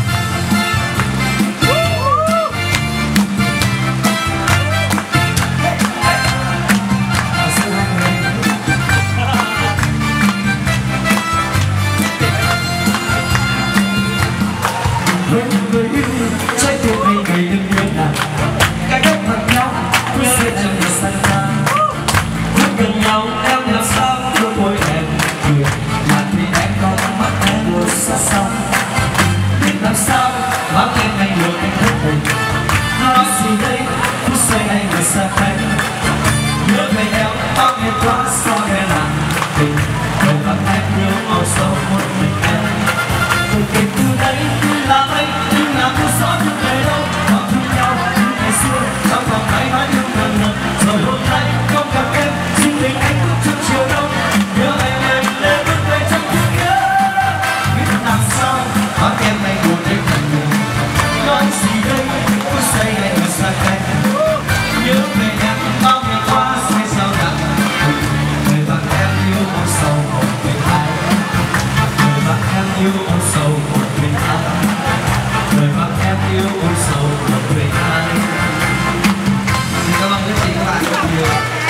Với những người yêu trái tim hay ngày đêm nhớ nào cái cách mặt nhau cứ sẽ chẳng được xa xa, lúc gần nhau em làm sao đôi môi em cười mà thì em có mắt em luôn xa xa, biết làm sao mắt em anh được anh thất tình nói gì đây phút giây anh người xa cách, nhớ về em bao ngày qua sao em làm tình đời mắt em yêu màu sâu một mình em, từ kể từ đây là anh nhưng nào không rõ được về đâu họ thương nhau như ngày xưa trong vòng tay nói yêu lần lần rồi hôm nay không gặp em xin tình anh cũng chẳng chiều đâu nhớ anh em lên bước về trong thương nhớ biết làm sao mắt em anh buồn đến thật nhiều nói gì đây phút giây anh ở xa cách nhớ về em bao ngày qua sẽ sao nặng người bạn em yêu mong sâu một mình ai người bạn em yêu mong sâu một mình ai người bạn em yêu ôi sầu một người ai. Xin cảm ơn quý vị các bạn rất nhiều.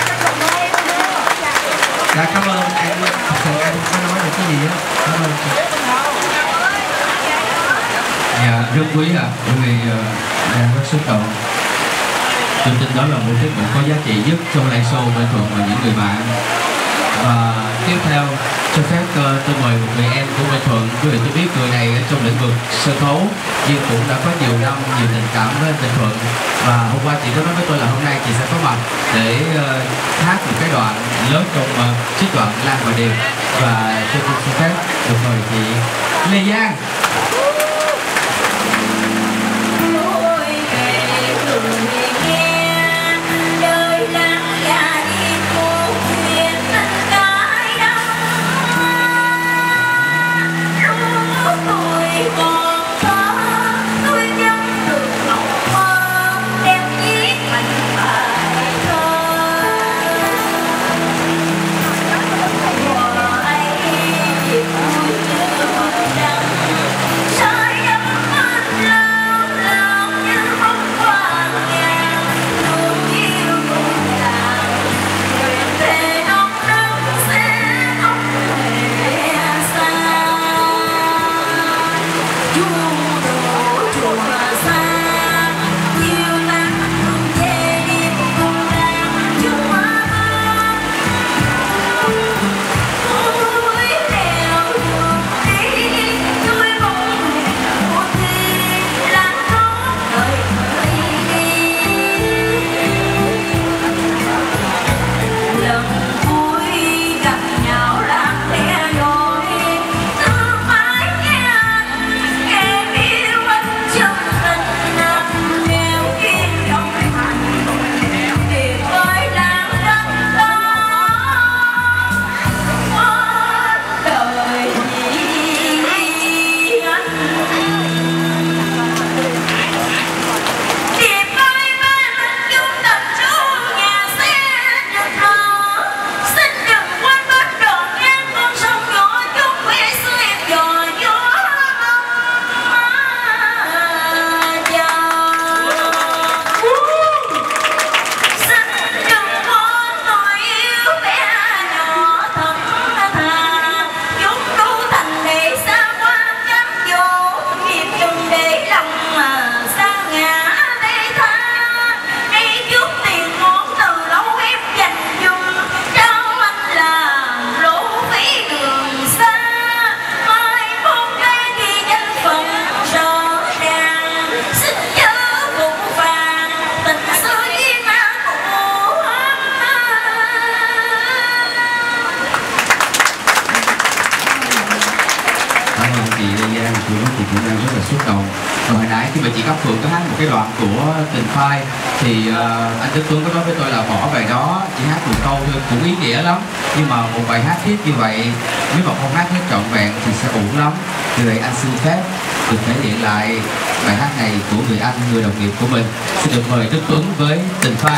Dạ cảm ơn em, thật sự em không nói được cái gì á. Cảm ơn chị. Dạ rất quý ạ, à, bởi vì uh, đang rất xúc động. Tôi tin đó là một tiết mục có giá trị nhất trong live show Minh Thuận và những người bạn. Và tiếp theo cho phép uh, tôi mời một người em của Minh Thuận. Quý vị tôi biết người này ở trong lĩnh vực sân khấu nhưng cũng đã có nhiều năm, nhiều tình cảm với Minh Thuận. Và hôm qua chị có nói với tôi là hôm nay chị sẽ có mặt để uh, hát một cái đoạn lớn trong uh, trích đoạn Lan và Điền. Và cho tôi xin phép được mời chị Lê Giang. Và hồi nãy khi mà chị Cát Phượng có hát một cái đoạn của Tình Phai thì uh, anh Đức Tuấn có nói với tôi là bỏ bài đó chỉ hát một câu thôi cũng ý nghĩa lắm, nhưng mà một bài hát tiếp như vậy nếu mà không hát hết trọn vẹn thì sẽ uổng lắm. Vì vậy anh xin phép được thể hiện lại bài hát này của người anh, người đồng nghiệp của mình. Xin được mời Đức Tuấn với Tình Phai.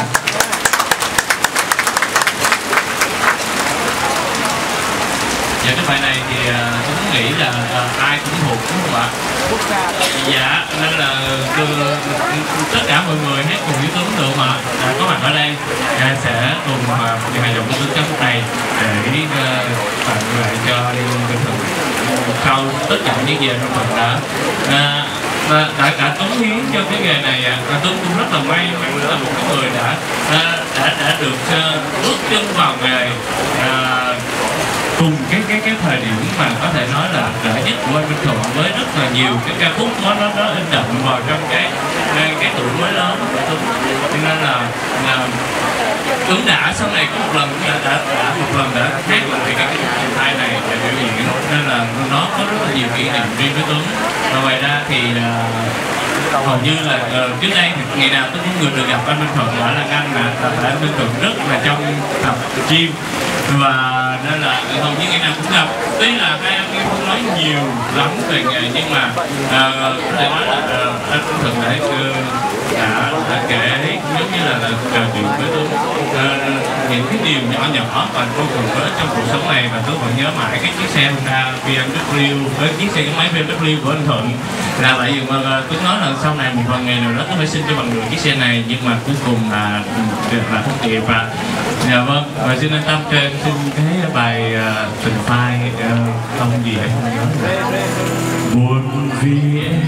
Dạ, cái bài này thì uh, tôi nghĩ là uh, ai cũng thuộc đúng không ạ? Dạ, nên là uh, tất cả mọi người hát cùng với Tuấn được mà đã có mặt ở đây uh, sẽ cùng uh, hành động với ca khúc này để uh, tặng lại cho Minh Thuận sau tất cả những gì Minh Thuận đã uh, đã, đã, đã cống hiến cho cái nghề này. uh, Tuấn cũng rất là may mắn là một cái người đã uh, đã đã được uh, bước chân vào nghề uh, cùng cái cái cái thời điểm mà có thể nói là lợi nhất của anh Minh Thuận với rất là nhiều cái ca khúc nó nó nó in đậm vào trong cái cái, cái tuổi mới lớn của Tuấn, cho nên là, là Tuấn đã sau này có một lần đã đã, đã một lần đã hát lại cái cái Tình Phai này để biểu diễn, nên là nó có rất là nhiều kỷ niệm riêng với Tuấn. Và ngoài ra thì uh, hầu như là uh, trước đây thì ngày nào tôi cũng người được gặp anh Minh Thuận ở Lan Anh, là anh Minh Thuận rất là trong tập gym và nên là hầu như ngày nào cũng gặp. Tuy là hai anh em không nói nhiều lắm về nghề nhưng mà uh, có thể nói là uh, anh Minh Thuận đã, uh, đã đã kể giống như là, là trò chuyện với tôi uh, những cái điều nhỏ nhỏ và vô cùng có ích trong cuộc sống này. Và tôi còn nhớ mãi cái chiếc xe Honda bê em vê với chiếc xe máy bê em vê của anh Thuận, là tại vì mà tôi nói là sau này một phần ngày nào đó tôi phải xin cho bằng được chiếc xe này, nhưng mà cuối cùng là là không kịp. Và dạ vâng, và xin anh Tâm cho em xin cái bài uh, Tình Phai uh, không gì em không nhớ. Buồn vì em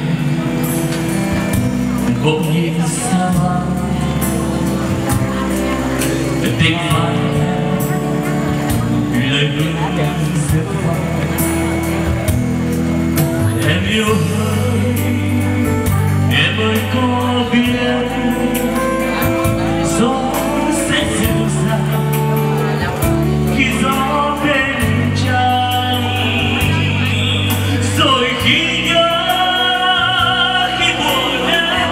bỗng nhiên xa vắng, Tình Phai lời hứa rất em yêu ơi, em ơi có biết gió sẽ dịu dàng khi gió bên trái, rồi khi nhớ khi buồn em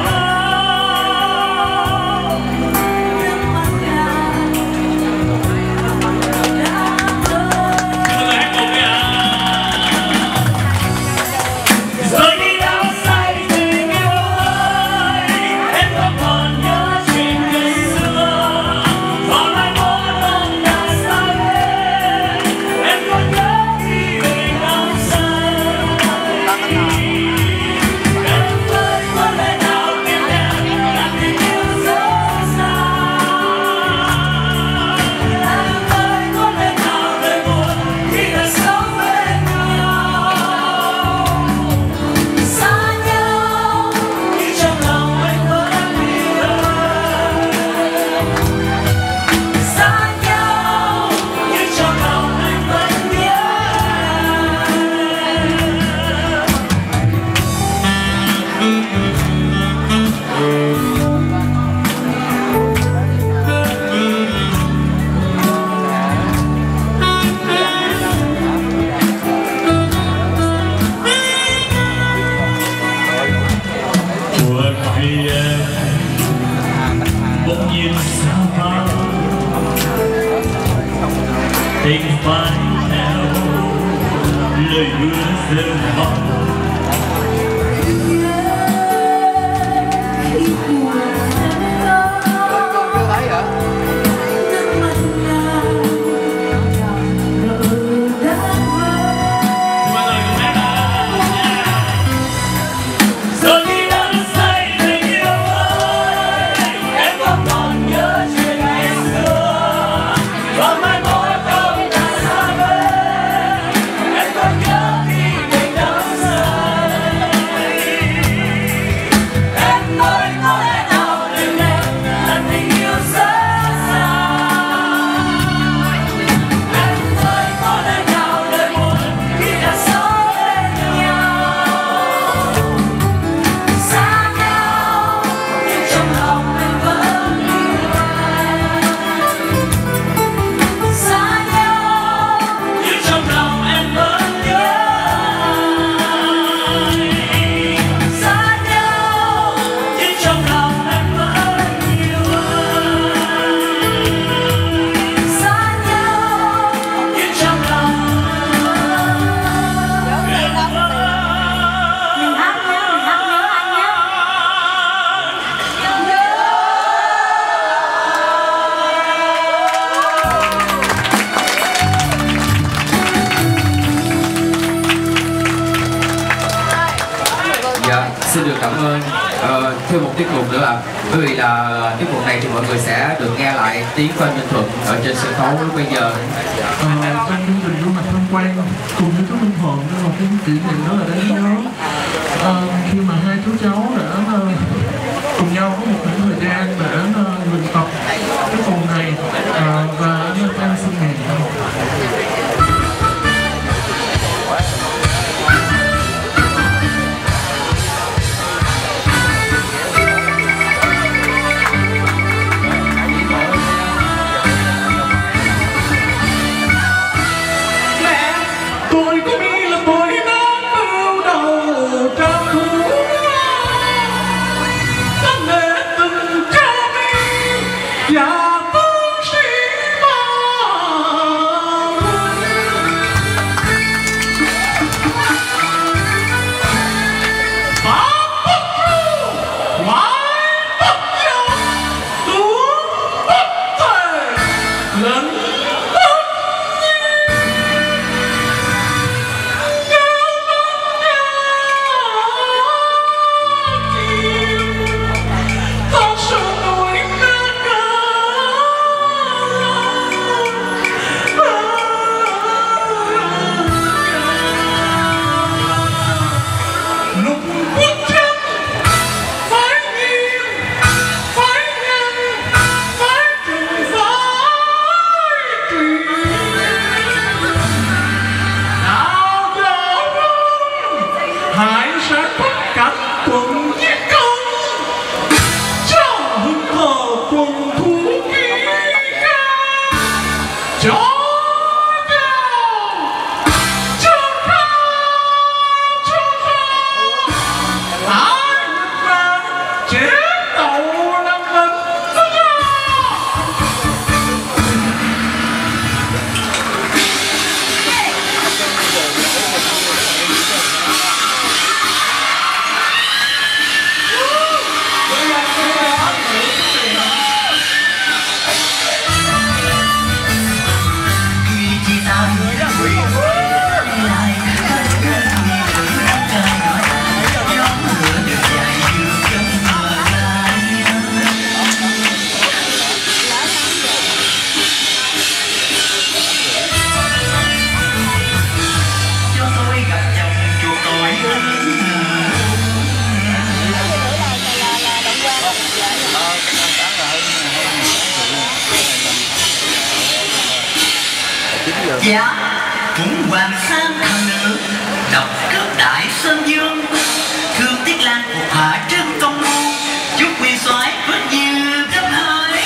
bỗng nhiên xa vắng, tình phai theo lời hứa rơi vong. Xin được cảm ơn. Ờ, thêm một tiết mục nữa ạ. Bởi vì là tiết mục này thì mọi người sẽ được nghe lại tiếng Phan Minh Thuận ở trên sân khấu lúc bây giờ. Ờ, trong chương trình gương mặt tham quan cùng với chú Minh Thuận là một cái kỷ niệm rất là đáng nhớ. Ờ, khi mà hai chú cháu đã uh, cùng nhau có một khoảng thời gian để uh, luyện tập cái phần này uh, và lên trang sinh nhạc. Tôi có nghĩ là tôi đã bao đầu trong Dạ, cũng hoàng sang thần nữ, độc cướp đại sơn dương, thương tiếc lan cuộc hạ trương công môn, chúc nguyên soái vất như gấp hai.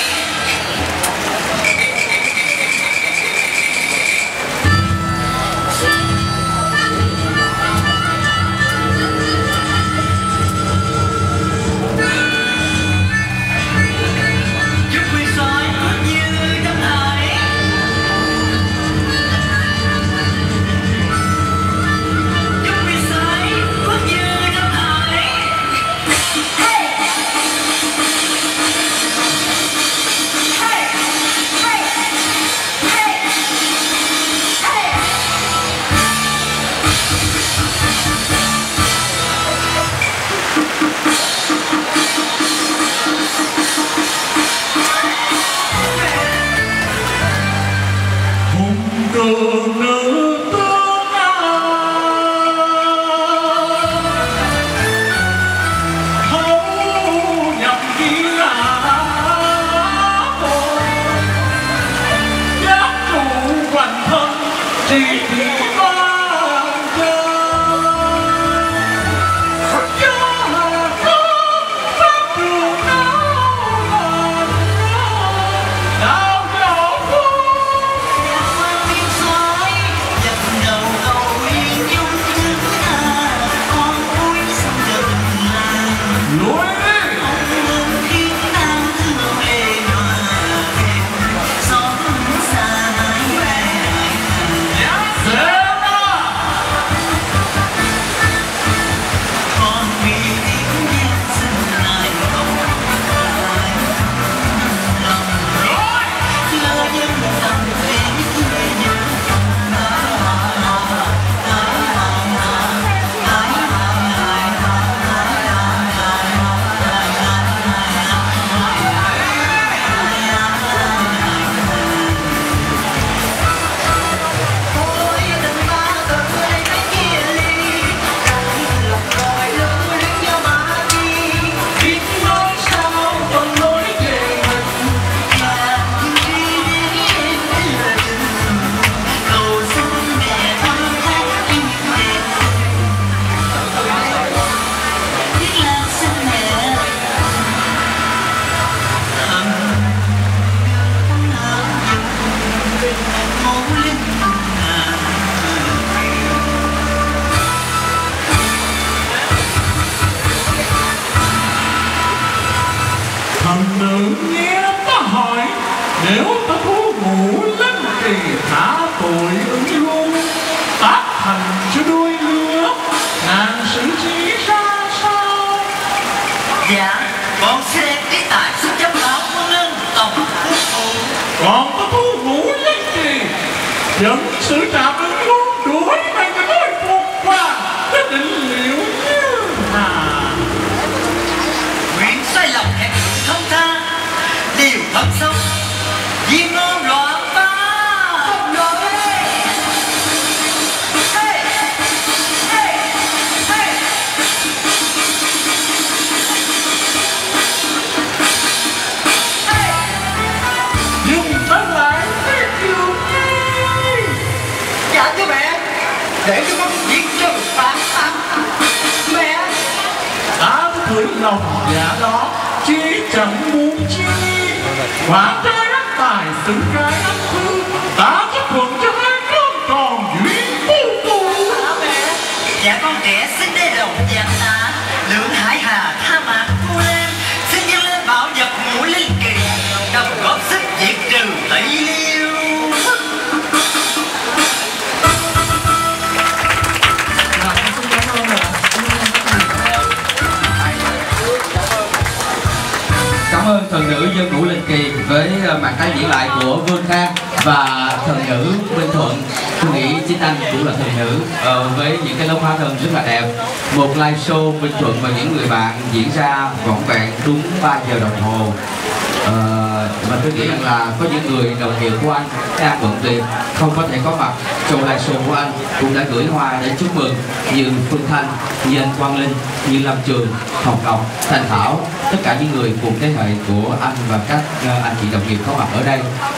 Thần nữ dân Ngũ Linh Kỳ với màn tái diễn lại của Vương Khang và thần nữ Minh Thuận. Tôi nghĩ chính anh cũng là thần nữ ờ, với những cái lớp hóa thân rất là đẹp. Một live show Minh Thuận và những người bạn diễn ra vỏn vẹn đúng ba giờ đồng hồ. Ờ, và tôi nghĩ rằng là có những người đồng nghiệp của anh đang bận việc không có thể có mặt trong live show của anh, cũng đã gửi hoa để chúc mừng, như Phương Thanh, như anh Quang Linh, như Lâm Trường, Hồng Ngọc, Thanh Thảo, tất cả những người cùng thế hệ của anh và các anh chị đồng nghiệp có mặt ở đây.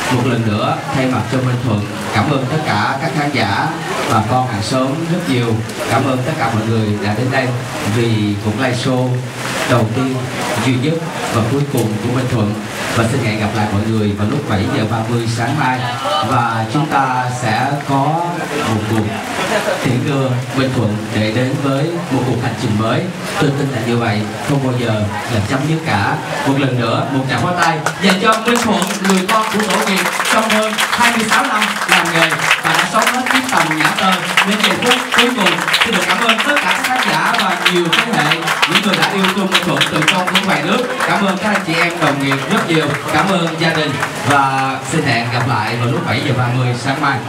một lần nữa thay mặt cho Minh Thuận cảm ơn tất cả các khán giả và con hàng xóm rất nhiều. Cảm ơn tất cả mọi người đã đến đây vì cuộc live show đầu tiên, duy nhất và cuối cùng của Minh Thuận. Và xin hẹn gặp lại mọi người vào lúc bảy giờ ba mươi sáng mai. Và chúng ta sẽ có một cuộc tiễn đưa Minh Thuận để đến với một cuộc hành trình mới. Tôi tin là như vậy, không bao giờ là chấm dứt cả. Một lần nữa, một tràng pháo tay dành cho Minh Thuận, người con của tổ nghiệp trong hơn hai mươi sáu năm làm nghề và đã sống hết chiếc tầm nhã tơ đến giây phút cuối cùng. Xin được cảm ơn tất cả các khán giả và nhiều thế hệ những người đã yêu thương Minh Thuận từ trong những ngoài nước. Cảm ơn các anh chị em đồng nghiệp rất nhiều. Cảm ơn gia đình và xin hẹn gặp lại vào lúc bảy giờ ba mươi sáng mai.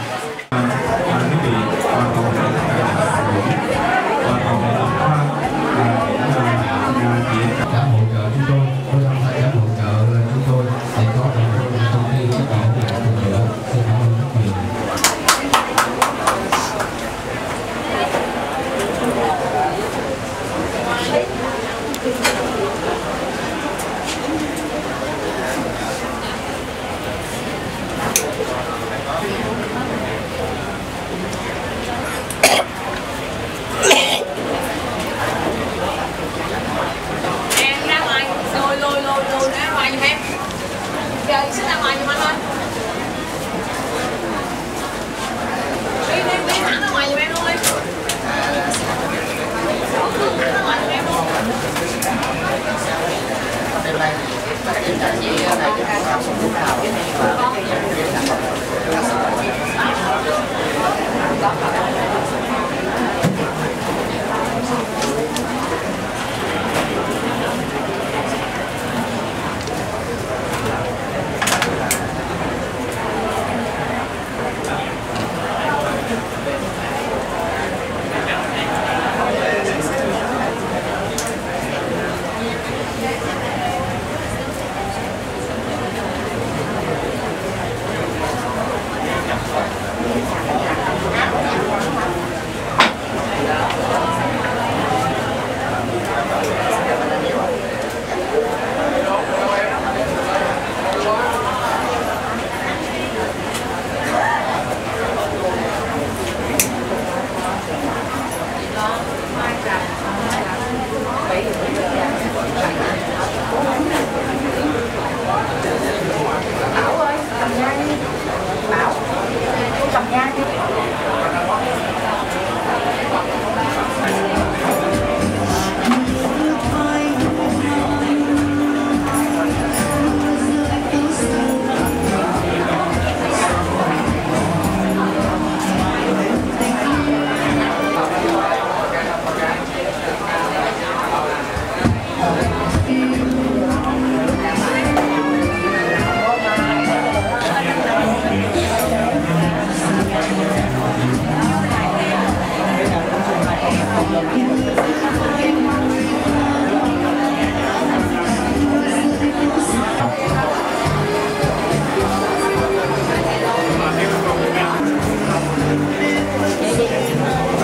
Đã hỗ trợ chúng tôi, tôi không phải đã hỗ trợ chúng tôi để có được công ty các bạn được hỗ trợ. Xin cảm ơn rất nhiều. Xin ra ngoài giùm anh thôi. Đi đi đi thẳng ra ngoài giùm em luôn đi. Ra ngoài giùm em luôn. Đây đây. Cái này cái này cái nào cũng đúng nào cái này và cái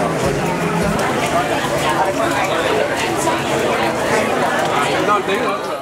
tiếng nữa.